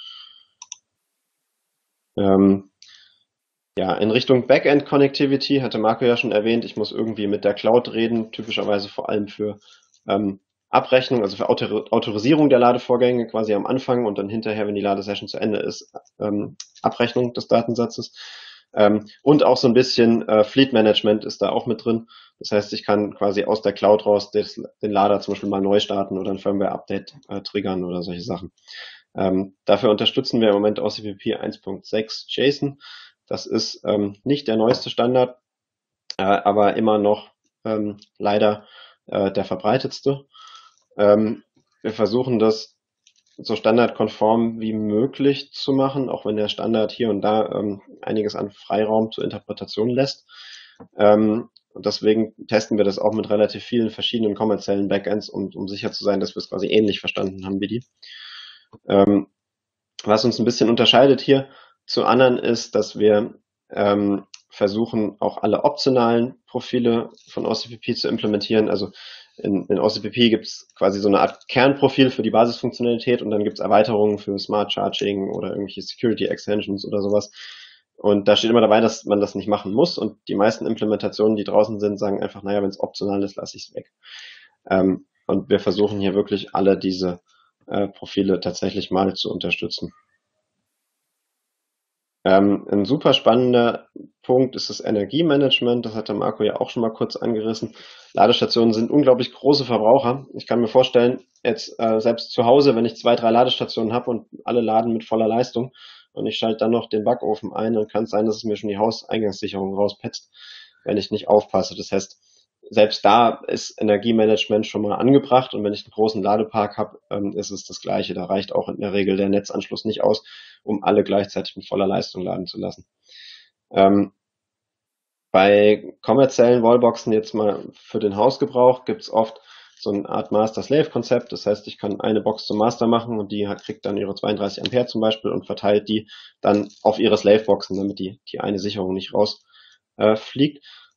Ähm, ja, in Richtung Backend-Connectivity hatte Marco ja schon erwähnt, ich muss irgendwie mit der Cloud reden, typischerweise vor allem für ähm, Abrechnung, also für Autor Autorisierung der Ladevorgänge quasi am Anfang und dann hinterher, wenn die Ladesession zu Ende ist, ähm, Abrechnung des Datensatzes. Ähm, und auch so ein bisschen äh, Fleet Management ist da auch mit drin. Das heißt, ich kann quasi aus der Cloud raus des, den Lader zum Beispiel mal neu starten oder ein Firmware-Update äh, triggern oder solche Sachen. Ähm, dafür unterstützen wir im Moment O C P P eins Punkt sechs JSON. Das ist ähm, nicht der neueste Standard, äh, aber immer noch ähm, leider äh, der verbreitetste. Ähm, wir versuchen das so standardkonform wie möglich zu machen, auch wenn der Standard hier und da ähm, einiges an Freiraum zur Interpretation lässt. Ähm, und deswegen testen wir das auch mit relativ vielen verschiedenen kommerziellen Backends, um, um sicher zu sein, dass wir es quasi ähnlich verstanden haben wie die. Ähm, was uns ein bisschen unterscheidet hier zu anderen ist, dass wir ähm, versuchen, auch alle optionalen Profile von O C P P zu implementieren. Also in, in O C P P gibt es quasi so eine Art Kernprofil für die Basisfunktionalität und dann gibt es Erweiterungen für Smart Charging oder irgendwelche Security Extensions oder sowas. Und da steht immer dabei, dass man das nicht machen muss. Und die meisten Implementationen, die draußen sind, sagen einfach, naja, wenn es optional ist, lasse ich es weg. Ähm, und wir versuchen hier wirklich alle diese äh, Profile tatsächlich mal zu unterstützen. Ähm, ein super spannender Punkt ist das Energiemanagement. Das hatte Marco ja auch schon mal kurz angerissen. Ladestationen sind unglaublich große Verbraucher. Ich kann mir vorstellen, jetzt äh, selbst zu Hause, wenn ich zwei, drei Ladestationen habe und alle laden mit voller Leistung und ich schalte dann noch den Backofen ein, dann kann es sein, dass es mir schon die Hauseingangssicherung rauspetzt, wenn ich nicht aufpasse. Das heißt, selbst da ist Energiemanagement schon mal angebracht, und wenn ich einen großen Ladepark habe, ähm, ist es das Gleiche. Da reicht auch in der Regel der Netzanschluss nicht aus, um alle gleichzeitig mit voller Leistung laden zu lassen. Ähm, bei kommerziellen Wallboxen jetzt mal für den Hausgebrauch gibt es oft so eine Art Master-Slave-Konzept. Das heißt, ich kann eine Box zum Master machen und die kriegt dann ihre zweiunddreißig Ampere zum Beispiel und verteilt die dann auf ihre Slave-Boxen, damit die, die eine Sicherung nicht rausfliegt. Äh,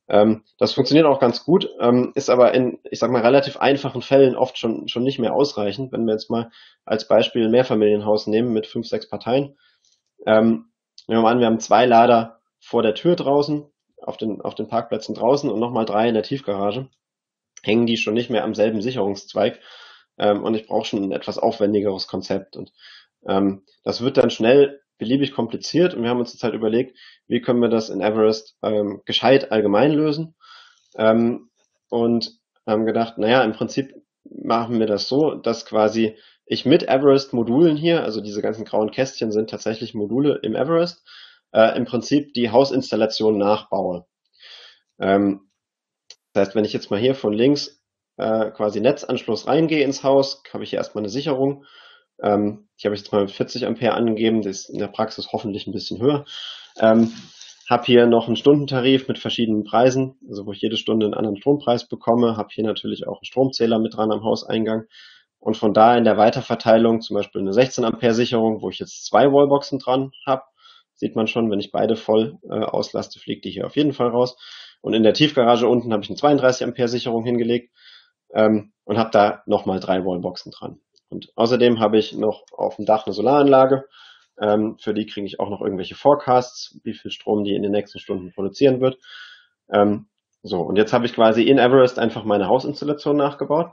Ähm, das funktioniert auch ganz gut, ähm, ist aber in, ich sag mal, relativ einfachen Fällen oft schon, schon nicht mehr ausreichend. Wenn wir jetzt mal als Beispiel ein Mehrfamilienhaus nehmen mit fünf, sechs Parteien. Ähm, nehmen wir mal an, wir haben zwei Lader vor der Tür draußen, auf den, auf den Parkplätzen draußen und nochmal drei in der Tiefgarage. Hängen die schon nicht mehr am selben Sicherungszweig. Ähm, und ich brauche schon ein etwas aufwendigeres Konzept. Und ähm, das wird dann schnell beliebig kompliziert und wir haben uns jetzt halt überlegt, wie können wir das in Everest ähm, gescheit allgemein lösen, ähm, und haben gedacht, naja, im Prinzip machen wir das so, dass quasi ich mit Everest-Modulen hier, also diese ganzen grauen Kästchen sind tatsächlich Module im Everest, äh, im Prinzip die Hausinstallation nachbaue. Ähm, das heißt, wenn ich jetzt mal hier von links äh, quasi Netzanschluss reingehe ins Haus, habe ich hier erstmal eine Sicherung. Ähm, die habe ich jetzt mal mit vierzig Ampere angegeben, das ist in der Praxis hoffentlich ein bisschen höher. Ähm, habe hier noch einen Stundentarif mit verschiedenen Preisen, also wo ich jede Stunde einen anderen Strompreis bekomme. Habe hier natürlich auch einen Stromzähler mit dran am Hauseingang. Und von da in der Weiterverteilung zum Beispiel eine sechzehn Ampere Sicherung, wo ich jetzt zwei Wallboxen dran habe. Sieht man schon, wenn ich beide voll äh, auslaste, fliegt die hier auf jeden Fall raus. Und in der Tiefgarage unten habe ich eine zweiunddreißig Ampere Sicherung hingelegt ähm, und habe da nochmal drei Wallboxen dran. Und außerdem habe ich noch auf dem Dach eine Solaranlage. Ähm, für die kriege ich auch noch irgendwelche Forecasts, wie viel Strom die in den nächsten Stunden produzieren wird. Ähm, so, und jetzt habe ich quasi in Everest einfach meine Hausinstallation nachgebaut.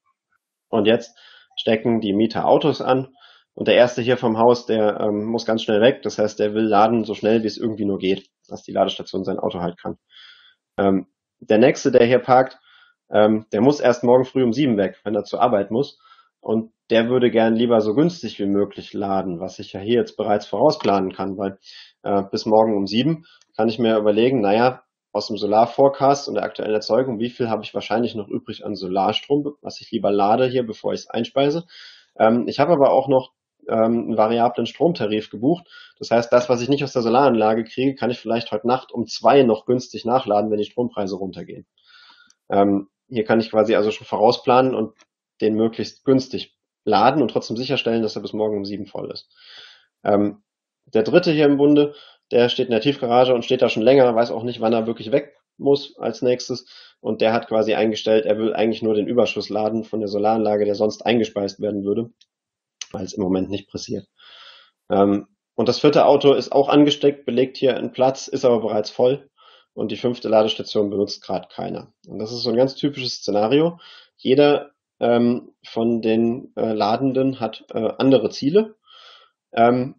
Und jetzt stecken die Mieter Autos an. Und der erste hier vom Haus, der ähm, muss ganz schnell weg. Das heißt, der will laden so schnell, wie es irgendwie nur geht, dass die Ladestation sein Auto halt kann. Ähm, der nächste, der hier parkt, ähm, der muss erst morgen früh um sieben weg, wenn er zur Arbeit muss. Und der würde gern lieber so günstig wie möglich laden, was ich ja hier jetzt bereits vorausplanen kann, weil äh, bis morgen um sieben kann ich mir überlegen, naja, aus dem Solarforecast und der aktuellen Erzeugung, wie viel habe ich wahrscheinlich noch übrig an Solarstrom, was ich lieber lade hier, bevor ich es einspeise. Ähm, ich habe aber auch noch ähm, einen variablen Stromtarif gebucht. Das heißt, das, was ich nicht aus der Solaranlage kriege, kann ich vielleicht heute Nacht um zwei noch günstig nachladen, wenn die Strompreise runtergehen. Ähm, hier kann ich quasi also schon vorausplanen und den möglichst günstig laden und trotzdem sicherstellen, dass er bis morgen um sieben voll ist. Ähm, der dritte hier im Bunde, der steht in der Tiefgarage und steht da schon länger, weiß auch nicht, wann er wirklich weg muss als nächstes. Und der hat quasi eingestellt, er will eigentlich nur den Überschuss laden von der Solaranlage, der sonst eingespeist werden würde, weil es im Moment nicht passiert. Ähm, und das vierte Auto ist auch angesteckt, belegt hier einen Platz, ist aber bereits voll. Und die fünfte Ladestation benutzt gerade keiner. Und das ist so ein ganz typisches Szenario. Jeder ähm, von den äh, Ladenden hat äh, andere Ziele. Ähm,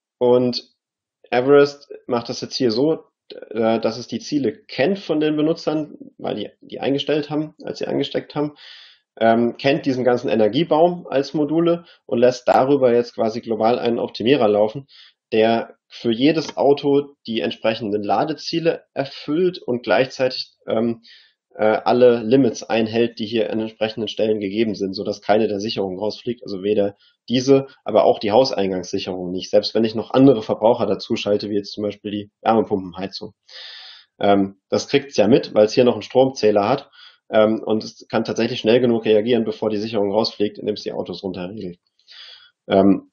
und Everest macht das jetzt hier so, äh, dass es die Ziele kennt von den Benutzern, weil die die eingestellt haben, als sie eingesteckt haben, ähm, kennt diesen ganzen Energiebaum als Module und lässt darüber jetzt quasi global einen Optimierer laufen, der für jedes Auto die entsprechenden Ladeziele erfüllt und gleichzeitig ähm, äh, alle Limits einhält, die hier an entsprechenden Stellen gegeben sind, sodass keine der Sicherungen rausfliegt, also weder diese, aber auch die Hauseingangssicherung nicht, selbst wenn ich noch andere Verbraucher dazu schalte, wie jetzt zum Beispiel die Wärmepumpenheizung. Ähm, das kriegt es ja mit, weil es hier noch einen Stromzähler hat, ähm, und es kann tatsächlich schnell genug reagieren, bevor die Sicherung rausfliegt, indem es die Autos runterregelt. Ähm,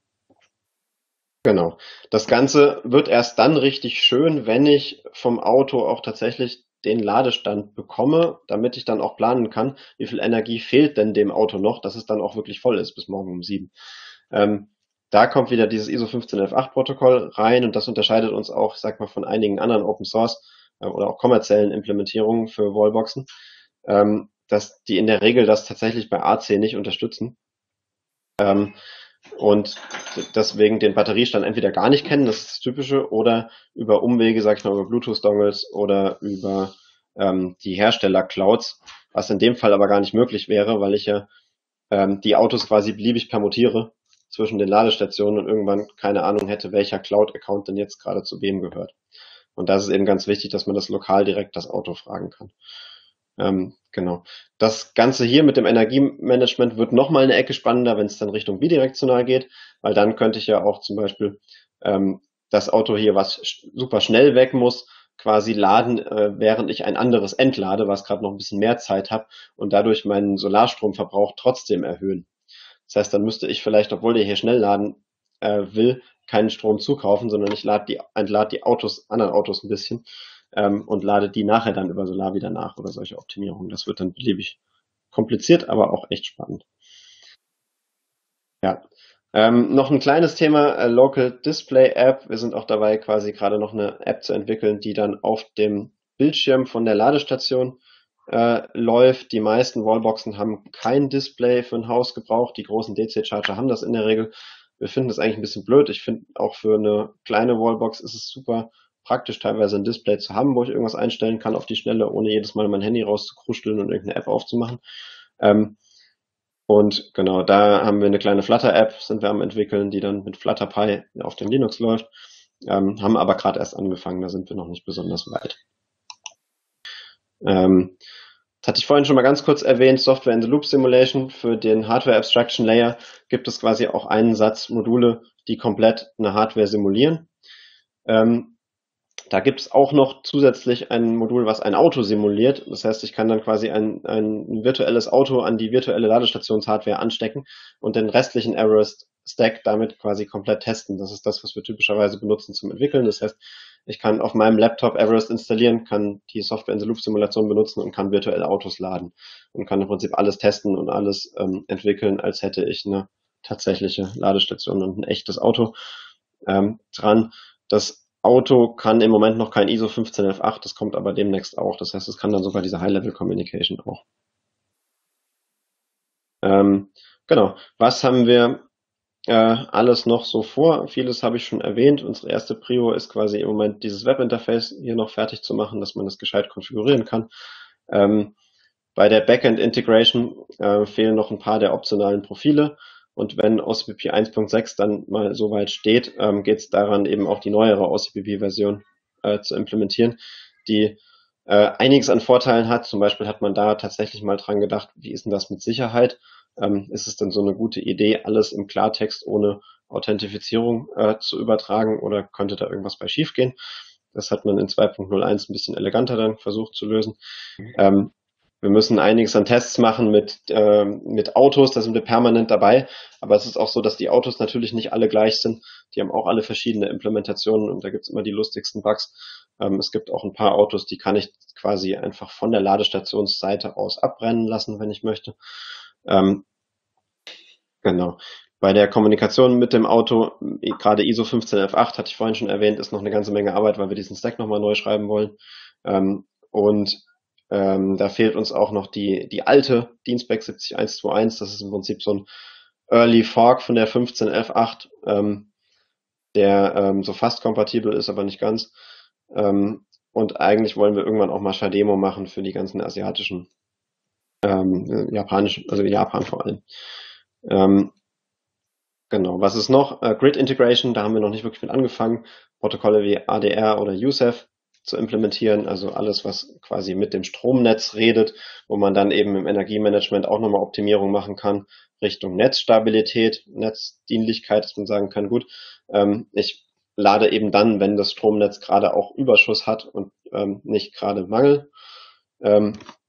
genau. Das Ganze wird erst dann richtig schön, wenn ich vom Auto auch tatsächlich den Ladestand bekomme, damit ich dann auch planen kann, wie viel Energie fehlt denn dem Auto noch, dass es dann auch wirklich voll ist bis morgen um sieben. Ähm, da kommt wieder dieses I S O fünfzehn elf acht Protokoll rein und das unterscheidet uns auch, ich sag mal, von einigen anderen Open Source äh, oder auch kommerziellen Implementierungen für Wallboxen, ähm, dass die in der Regel das tatsächlich bei A C nicht unterstützen. Ähm, und deswegen den Batteriestand entweder gar nicht kennen, das ist das Typische, oder über Umwege, sag ich mal, über Bluetooth-Dongles oder über ähm, die Hersteller-Clouds, was in dem Fall aber gar nicht möglich wäre, weil ich ja ähm, die Autos quasi beliebig permutiere zwischen den Ladestationen und irgendwann keine Ahnung hätte, welcher Cloud-Account denn jetzt gerade zu wem gehört. Und das ist eben ganz wichtig, dass man das lokal direkt das Auto fragen kann. Ähm, genau. Das Ganze hier mit dem Energiemanagement wird nochmal eine Ecke spannender, wenn es dann Richtung bidirektional geht, weil dann könnte ich ja auch zum Beispiel ähm, das Auto hier, was sch super schnell weg muss, quasi laden, äh, während ich ein anderes entlade, was gerade noch ein bisschen mehr Zeit habe und dadurch meinen Solarstromverbrauch trotzdem erhöhen. Das heißt, dann müsste ich vielleicht, obwohl der hier schnell laden äh, will, keinen Strom zukaufen, sondern ich lade die, entlade die Autos, anderen Autos ein bisschen, ähm, und lade die nachher dann über Solar wieder nach oder solche Optimierungen. Das wird dann beliebig kompliziert, aber auch echt spannend. Ja. Ähm, noch ein kleines Thema, äh, Local Display App. Wir sind auch dabei, quasi gerade noch eine App zu entwickeln, die dann auf dem Bildschirm von der Ladestation äh, läuft. Die meisten Wallboxen haben kein Display für ein Haus gebraucht. Die großen D C-Charger haben das in der Regel. Wir finden das eigentlich ein bisschen blöd. Ich finde, auch für eine kleine Wallbox ist es super praktisch, teilweise ein Display zu haben, wo ich irgendwas einstellen kann auf die Schnelle, ohne jedes Mal mein Handy rauszukruscheln und irgendeine App aufzumachen. Ähm, und genau, da haben wir eine kleine Flutter-App, sind wir am entwickeln, die dann mit FlutterPy auf dem Linux läuft, ähm, haben aber gerade erst angefangen, da sind wir noch nicht besonders weit. Ähm, das hatte ich vorhin schon mal ganz kurz erwähnt, Software in the Loop Simulation. Für den Hardware Abstraction Layer gibt es quasi auch einen Satz Module, die komplett eine Hardware simulieren. Ähm, Da gibt es auch noch zusätzlich ein Modul, was ein Auto simuliert. Das heißt, ich kann dann quasi ein, ein virtuelles Auto an die virtuelle Ladestationshardware anstecken und den restlichen Everest-Stack damit quasi komplett testen. Das ist das, was wir typischerweise benutzen zum Entwickeln. Das heißt, ich kann auf meinem Laptop Everest installieren, kann die Software-in-the-Loop-Simulation benutzen und kann virtuelle Autos laden und kann im Prinzip alles testen und alles ähm, entwickeln, als hätte ich eine tatsächliche Ladestation und ein echtes Auto ähm, dran. Das Auto kann im Moment noch kein I S O fünfzehn elf acht, das kommt aber demnächst auch. Das heißt, es kann dann sogar diese High-Level-Communication auch. Ähm, genau. Was haben wir äh, alles noch so vor? Vieles habe ich schon erwähnt. Unsere erste Prio ist quasi im Moment dieses Webinterface hier noch fertig zu machen, dass man das gescheit konfigurieren kann. Ähm, bei der Backend-Integration äh, fehlen noch ein paar der optionalen Profile. Und wenn O C P P eins Punkt sechs dann mal so weit steht, ähm, geht es daran, eben auch die neuere O C P P-Version äh, zu implementieren, die äh, einiges an Vorteilen hat. Zum Beispiel hat man da tatsächlich mal dran gedacht, wie ist denn das mit Sicherheit? Ähm, ist es denn so eine gute Idee, alles im Klartext ohne Authentifizierung äh, zu übertragen oder könnte da irgendwas bei schiefgehen? Das hat man in zwei Punkt null eins ein bisschen eleganter dann versucht zu lösen. Ähm, Wir müssen einiges an Tests machen mit, äh, mit Autos, da sind wir permanent dabei. Aber es ist auch so, dass die Autos natürlich nicht alle gleich sind. Die haben auch alle verschiedene Implementationen und da gibt es immer die lustigsten Bugs. Ähm, es gibt auch ein paar Autos, die kann ich quasi einfach von der Ladestationsseite aus abbrennen lassen, wenn ich möchte. Ähm, genau. Bei der Kommunikation mit dem Auto, gerade I S O fünfzehn elf acht, hatte ich vorhin schon erwähnt, ist noch eine ganze Menge Arbeit, weil wir diesen Stack nochmal neu schreiben wollen. Ähm, und Ähm, da fehlt uns auch noch die, die alte DIN-Spec sieben null eins zwei eins. Das ist im Prinzip so ein Early Fork von der fünfzehn elf acht, ähm, der ähm, so fast kompatibel ist, aber nicht ganz. Ähm, und eigentlich wollen wir irgendwann auch mal Shademo machen für die ganzen asiatischen, ähm, japanischen, also Japan vor allem. Ähm, genau. Was ist noch? Äh, Grid Integration, da haben wir noch nicht wirklich mit angefangen. Protokolle wie A D R oder U S E F zu implementieren, also alles, was quasi mit dem Stromnetz redet, wo man dann eben im Energiemanagement auch nochmal Optimierung machen kann, Richtung Netzstabilität, Netzdienlichkeit, dass man sagen kann, gut, ähm, ich lade eben dann, wenn das Stromnetz gerade auch Überschuss hat und ähm, nicht gerade Mangel. Ähm,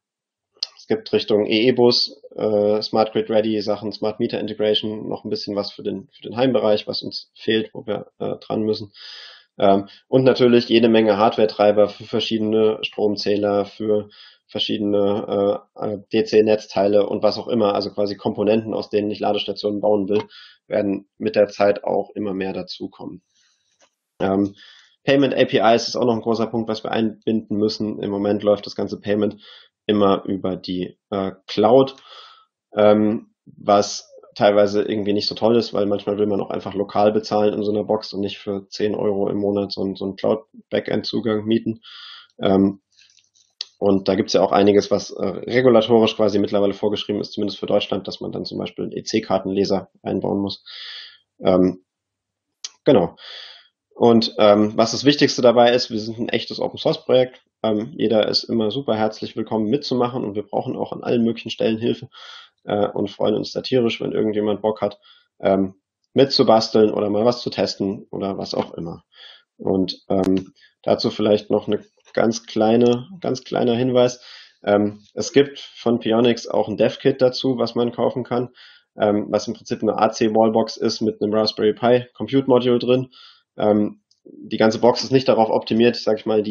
es gibt Richtung E E-Bus, äh, Smart Grid Ready, Sachen Smart Meter Integration, noch ein bisschen was für den, für den Heimbereich, was uns fehlt, wo wir äh, dran müssen. Ähm, und natürlich jede Menge Hardware-Treiber für verschiedene Stromzähler, für verschiedene äh, D C-Netzteile und was auch immer, also quasi Komponenten, aus denen ich Ladestationen bauen will, werden mit der Zeit auch immer mehr dazukommen. Ähm, Payment A P Is ist auch noch ein großer Punkt, was wir einbinden müssen. Im Moment läuft das ganze Payment immer über die äh, Cloud, ähm, was teilweise irgendwie nicht so toll ist, weil manchmal will man auch einfach lokal bezahlen in so einer Box und nicht für zehn Euro im Monat so, so einen Cloud-Backend-Zugang mieten. Ähm, und da gibt's ja auch einiges, was äh, regulatorisch quasi mittlerweile vorgeschrieben ist, zumindest für Deutschland, dass man dann zum Beispiel einen E C-Kartenleser einbauen muss. Ähm, genau. Und ähm, was das Wichtigste dabei ist, wir sind ein echtes Open-Source-Projekt. Ähm, jeder ist immer super herzlich willkommen mitzumachen und wir brauchen auch an allen möglichen Stellen Hilfe äh, und freuen uns satirisch, wenn irgendjemand Bock hat, ähm, mitzubasteln oder mal was zu testen oder was auch immer. Und ähm, dazu vielleicht noch eine ganz kleine, ganz kleiner Hinweis. Ähm, es gibt von Pionix auch ein Dev-Kit dazu, was man kaufen kann, ähm, was im Prinzip eine A C-Wallbox ist mit einem Raspberry Pi Compute Module drin. Ähm, die ganze Box ist nicht darauf optimiert, sag ich mal, die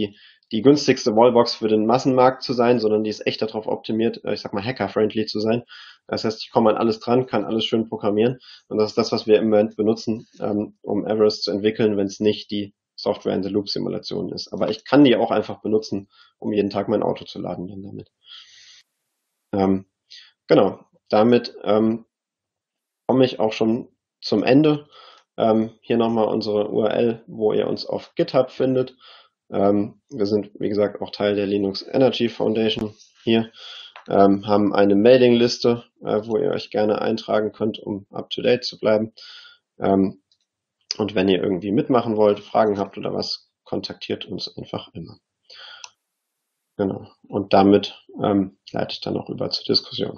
die günstigste Wallbox für den Massenmarkt zu sein, sondern die ist echt darauf optimiert, ich sag mal hacker-friendly zu sein. Das heißt, ich komme an alles dran, kann alles schön programmieren und das ist das, was wir im Moment benutzen, ähm, um Everest zu entwickeln, wenn es nicht die Software-in-the-Loop-Simulation ist. Aber ich kann die auch einfach benutzen, um jeden Tag mein Auto zu laden dann damit. Ähm, genau, damit ähm, komme ich auch schon zum Ende. Ähm, hier nochmal unsere U R L, wo ihr uns auf GitHub findet. Ähm, wir sind, wie gesagt, auch Teil der Linux Energy Foundation hier, ähm, haben eine Mailingliste, äh, wo ihr euch gerne eintragen könnt, um up-to-date zu bleiben. Ähm, und wenn ihr irgendwie mitmachen wollt, Fragen habt oder was, kontaktiert uns einfach immer. Genau. Und damit ähm, leite ich dann auch über zur Diskussion.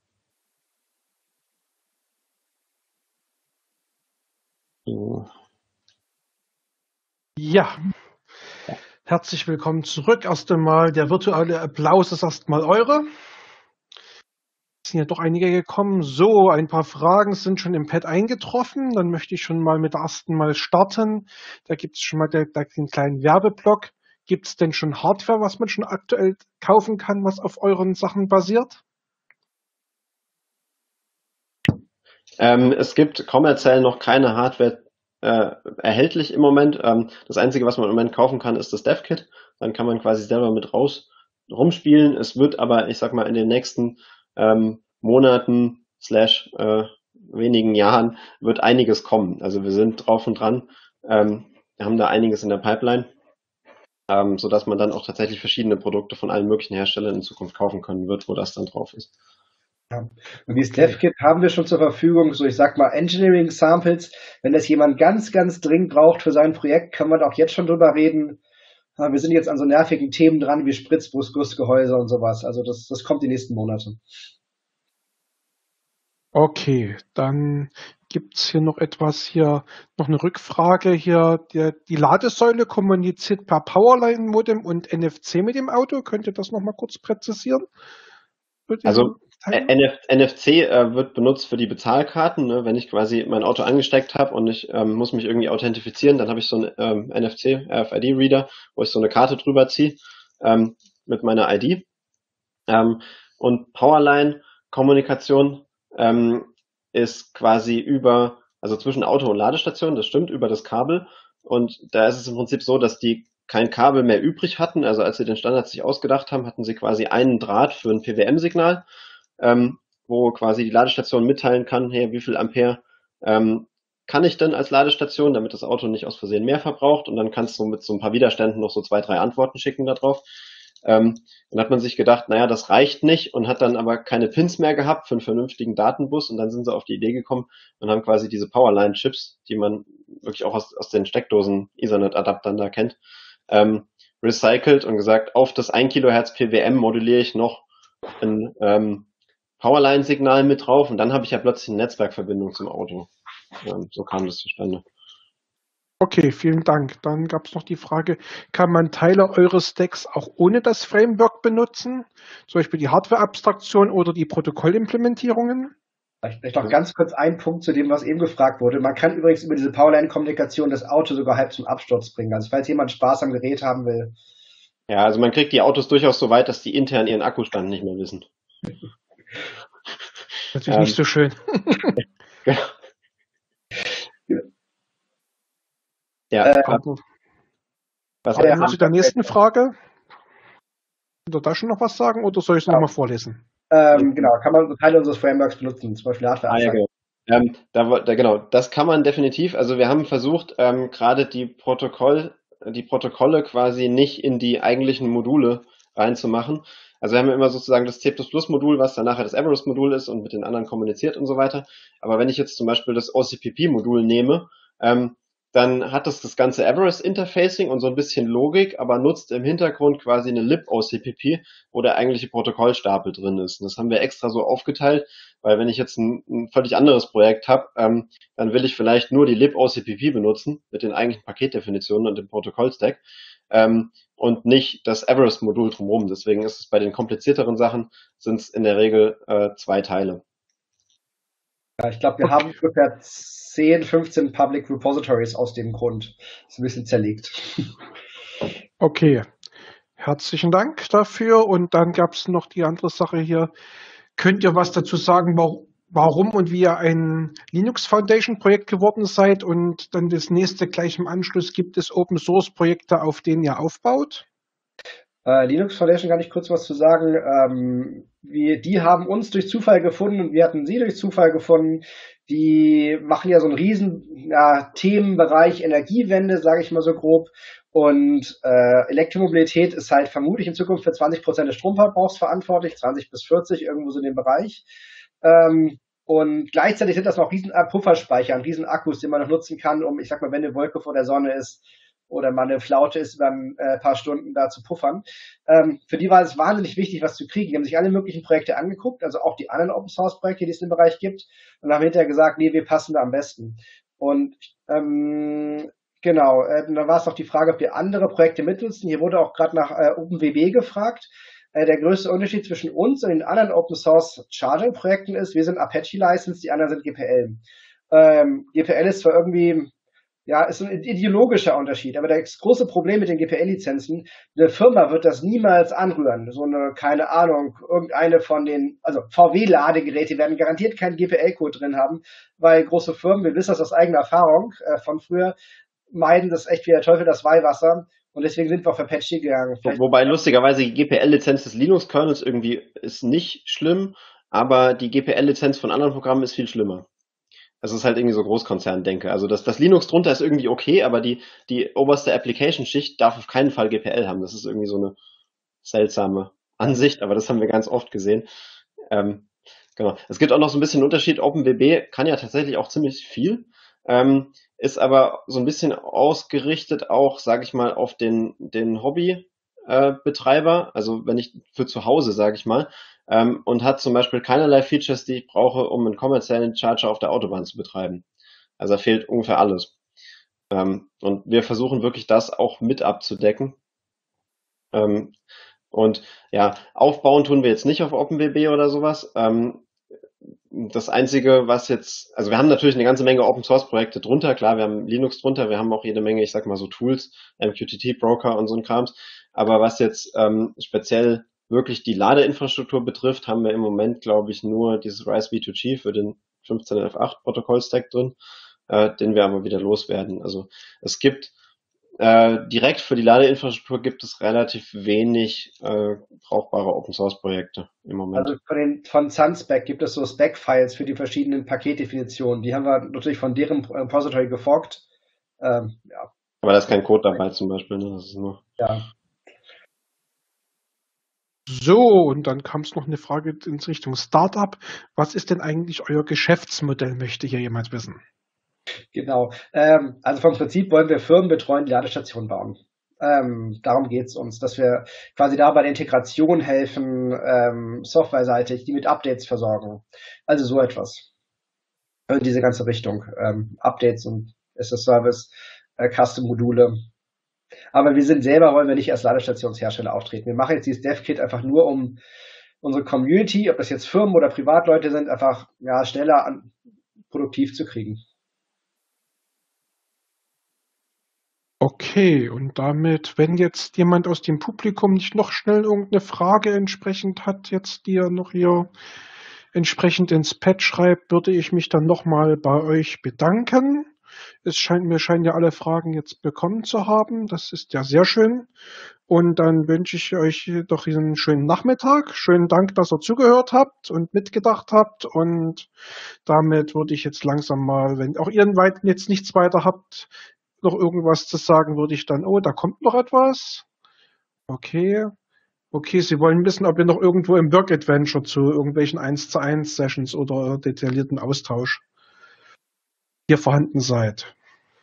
So. Ja, herzlich willkommen zurück. Erst einmal der virtuelle Applaus ist erstmal eure. Es sind ja doch einige gekommen. So, ein paar Fragen sind schon im Pad eingetroffen. Dann möchte ich schon mal mit der ersten Mal starten. Da gibt es schon mal den, den kleinen Werbeblock. Gibt es denn schon Hardware, was man schon aktuell kaufen kann, was auf euren Sachen basiert? Ähm, es gibt kommerziell noch keine Hardware äh, erhältlich im Moment. Ähm, das Einzige, was man im Moment kaufen kann, ist das DevKit. Dann kann man quasi selber mit raus rumspielen. Es wird aber, ich sag mal, in den nächsten ähm, Monaten slash äh, wenigen Jahren wird einiges kommen. Also wir sind drauf und dran. Ähm, wir haben da einiges in der Pipeline, ähm, sodass man dann auch tatsächlich verschiedene Produkte von allen möglichen Herstellern in Zukunft kaufen können wird, wo das dann drauf ist. Ja. Und dieses DevKit haben wir schon zur Verfügung, so ich sag mal Engineering Samples. Wenn das jemand ganz, ganz dringend braucht für sein Projekt, kann man auch jetzt schon drüber reden. Wir sind jetzt an so nervigen Themen dran wie Spritzgussgehäuse und sowas. Also das, das kommt die nächsten Monate. Okay, dann gibt's hier noch etwas, hier noch eine Rückfrage hier. Der, die Ladesäule kommuniziert per Powerline-Modem und N F C mit dem Auto. Könnt ihr das noch mal kurz präzisieren? Also N F C äh, wird benutzt für die Bezahlkarten. Ne? Wenn ich quasi mein Auto angesteckt habe und ich ähm, muss mich irgendwie authentifizieren, dann habe ich so einen ähm, N F C, R F I D-Reader, wo ich so eine Karte drüber ziehe ähm, mit meiner I D. Ähm, und Powerline-Kommunikation ähm, ist quasi über, also zwischen Auto und Ladestation, das stimmt, über das Kabel. Und da ist es im Prinzip so, dass die kein Kabel mehr übrig hatten. Also als sie den Standard sich ausgedacht haben, hatten sie quasi einen Draht für ein P W M-Signal, ähm, wo quasi die Ladestation mitteilen kann, hey, wie viel Ampere ähm, kann ich denn als Ladestation, damit das Auto nicht aus Versehen mehr verbraucht. Und dann kannst du mit so ein paar Widerständen noch so zwei, drei Antworten schicken darauf. Ähm, dann hat man sich gedacht, naja, das reicht nicht und hat dann aber keine Pins mehr gehabt für einen vernünftigen Datenbus und dann sind sie auf die Idee gekommen und haben quasi diese Powerline-Chips, die man wirklich auch aus, aus den Steckdosen Ethernet-Adaptern da kennt, ähm, recycelt und gesagt, auf das ein Kilohertz P W M moduliere ich noch ein ähm, Powerline-Signal mit drauf und dann habe ich ja plötzlich eine Netzwerkverbindung zum Auto. Ähm, so kam das zustande. Okay, vielen Dank. Dann gab es noch die Frage, kann man Teile eures Stacks auch ohne das Framework benutzen? Zum Beispiel die Hardware-Abstraktion oder die Protokollimplementierungen? Vielleicht noch ganz kurz ein Punkt zu dem, was eben gefragt wurde. Man kann übrigens über diese Powerline-Kommunikation das Auto sogar halb zum Absturz bringen. Also falls jemand Spaß am Gerät haben will. Ja, also man kriegt die Autos durchaus so weit, dass die intern ihren Akkustand nicht mehr wissen. Natürlich ähm, nicht so schön. Ja. Ja. Äh, was äh, ja, zu der nächsten Frage? Oder da schon noch was sagen oder soll ich es ja. nochmal vorlesen? Ähm, genau, kann man Teile unseres Frameworks benutzen, zum Beispiel Hardware. Ah, ja, genau. Ähm, da, da, genau, das kann man definitiv. Also wir haben versucht, ähm, gerade die Protokoll, die Protokolle quasi nicht in die eigentlichen Module reinzumachen. Also wir haben ja immer sozusagen das C plus plus Modul, was dann nachher das Everest Modul ist und mit den anderen kommuniziert und so weiter. Aber wenn ich jetzt zum Beispiel das O C P P Modul nehme, ähm, dann hat es das ganze Everest Interfacing und so ein bisschen Logik, aber nutzt im Hintergrund quasi eine lib-O C P P, wo der eigentliche Protokollstapel drin ist. Und das haben wir extra so aufgeteilt, weil wenn ich jetzt ein, ein völlig anderes Projekt habe, ähm, dann will ich vielleicht nur die lib-O C P P benutzen mit den eigentlichen Paketdefinitionen und dem Protokollstack ähm, und nicht das Everest-Modul drumherum. Deswegen ist es bei den komplizierteren Sachen, sind es in der Regel äh, zwei Teile. Ja, ich glaube, wir okay. haben ungefähr zehn, fünfzehn Public Repositories aus dem Grund. Das ist ein bisschen zerlegt. Okay. herzlichen Dank dafür. Und dann gab es noch die andere Sache hier. Könnt ihr was dazu sagen, warum und wie ihr ein Linux Foundation Projekt geworden seid? Und dann das nächste gleich im Anschluss, gibt es Open Source Projekte, auf denen ihr aufbaut? Äh, Linux Foundation kann ich kurz was zu sagen. Ähm, wir, die haben uns durch Zufall gefunden und wir hatten sie durch Zufall gefunden. Die machen ja so einen riesen ja, Themenbereich Energiewende, sage ich mal so grob. Und äh, Elektromobilität ist halt vermutlich in Zukunft für zwanzig Prozent des Stromverbrauchs verantwortlich, zwanzig bis vierzig, irgendwo so in dem Bereich. Ähm, und gleichzeitig sind das noch riesen Pufferspeicher, riesen Akkus, die man noch nutzen kann, um, ich sag mal, wenn eine Wolke vor der Sonne ist oder mal eine Flaute ist, über ein äh, paar Stunden da zu puffern. Ähm, für die war es wahnsinnig wichtig, was zu kriegen. Die haben sich alle möglichen Projekte angeguckt, also auch die anderen Open-Source-Projekte, die es im Bereich gibt, und haben hinterher gesagt, nee, wir passen da am besten. Und ähm, genau, äh, dann war es noch die Frage, ob wir andere Projekte mitnutzen. Hier wurde auch gerade nach äh, OpenWB gefragt. Äh, der größte Unterschied zwischen uns und den anderen Open-Source-Charging-Projekten ist, wir sind Apache-Licensed, die anderen sind G P L. Ähm, G P L ist zwar irgendwie Ja, ist ein ideologischer Unterschied, aber das große Problem mit den G P L-Lizenzen, eine Firma wird das niemals anrühren. So eine, keine Ahnung, irgendeine von den, also V W-Ladegeräte werden garantiert keinen G P L-Code drin haben, weil große Firmen, wir wissen das aus eigener Erfahrung äh, von früher, meiden das echt wie der Teufel das Weihwasser und deswegen sind wir auf Apache gegangen. Vielleicht Wobei lustigerweise die G P L-Lizenz des Linux-Kernels irgendwie ist nicht schlimm, aber die G P L-Lizenz von anderen Programmen ist viel schlimmer. Das ist halt irgendwie so Großkonzern-Denke. Also das, das Linux drunter ist irgendwie okay, aber die, die oberste Application-Schicht darf auf keinen Fall G P L haben. Das ist irgendwie so eine seltsame Ansicht, aber das haben wir ganz oft gesehen. Ähm, genau. Es gibt auch noch so ein bisschen einen Unterschied. OpenWB kann ja tatsächlich auch ziemlich viel, ähm, ist aber so ein bisschen ausgerichtet auch, sage ich mal, auf den, den Hobby-Betreiber. Äh, also wenn ich für zu Hause, sage ich mal, Ähm, und hat zum Beispiel keinerlei Features, die ich brauche, um einen kommerziellen Charger auf der Autobahn zu betreiben. Also da fehlt ungefähr alles. Ähm, und wir versuchen wirklich das auch mit abzudecken. Ähm, und ja, aufbauen tun wir jetzt nicht auf OpenWB oder sowas. Ähm, das Einzige, was jetzt, also wir haben natürlich eine ganze Menge Open-Source-Projekte drunter, klar, wir haben Linux drunter, wir haben auch jede Menge, ich sag mal so Tools, M Q T T-Broker und so ein Krams, aber was jetzt ähm, speziell wirklich die Ladeinfrastruktur betrifft, haben wir im Moment, glaube ich, nur dieses Rise V zwei G für den fünfzehn F acht Protokoll-Stack drin, äh, den wir aber wieder loswerden. Also es gibt äh, direkt für die Ladeinfrastruktur gibt es relativ wenig äh, brauchbare Open-Source-Projekte im Moment. Also von, den, von Sunspec gibt es so Spec-Files für die verschiedenen Paketdefinitionen. Die haben wir natürlich von deren Repository geforkt. Ähm, ja. Aber da ist kein Code dabei zum Beispiel. Ne? Das ist nur Ja. So, und dann kam es noch eine Frage in Richtung Startup. Was ist denn eigentlich euer Geschäftsmodell, möchte hier jemand wissen? Genau. Ähm, also vom Prinzip wollen wir Firmen betreuen, die Ladestationen bauen. Ähm, darum geht es uns, dass wir quasi da bei der Integration helfen, ähm, softwareseitig, die mit Updates versorgen. Also so etwas. Also diese ganze Richtung. Ähm, Updates und as a Service, äh, Custom-Module. Aber wir sind selber, wollen wir nicht als Ladestationshersteller auftreten. Wir machen jetzt dieses Dev-Kit einfach nur, um unsere Community, ob das jetzt Firmen oder Privatleute sind, einfach ja, schneller an, produktiv zu kriegen. Okay, und damit, wenn jetzt jemand aus dem Publikum nicht noch schnell irgendeine Frage entsprechend hat, jetzt die er noch hier entsprechend ins Pad schreibt, würde ich mich dann nochmal bei euch bedanken. Es scheint, mir scheinen ja alle Fragen jetzt bekommen zu haben. Das ist ja sehr schön. Und dann wünsche ich euch doch einen schönen Nachmittag. Schönen Dank, dass ihr zugehört habt und mitgedacht habt. Und damit würde ich jetzt langsam mal, wenn auch ihr jetzt nichts weiter habt, noch irgendwas zu sagen, würde ich dann, oh, da kommt noch etwas. Okay. Okay, Sie wollen wissen, ob ihr noch irgendwo im Work Adventure zu irgendwelchen eins zu eins Sessions oder detaillierten Austausch hier vorhanden seid.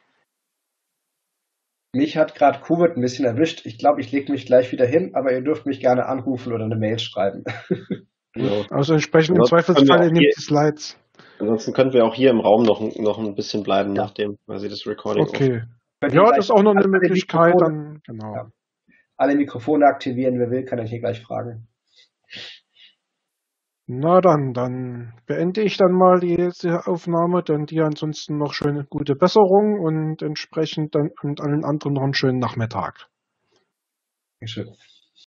Mich hat gerade Covid ein bisschen erwischt. Ich glaube, ich lege mich gleich wieder hin, aber ihr dürft mich gerne anrufen oder eine Mail schreiben. Ja. Also entsprechend im Zweifelsfall nehmt die Slides. Ansonsten könnten wir auch hier im Raum noch, noch ein bisschen bleiben, ja. nachdem quasi das Recording Okay. Ja, das ist auch noch eine Möglichkeit. Dann, genau. Ja. Alle Mikrofone aktivieren, wer will, kann euch hier gleich fragen. Na dann, dann beende ich dann mal die Aufnahme, dann dir ansonsten noch schöne gute Besserung und entsprechend dann und allen anderen noch einen schönen Nachmittag. Dankeschön.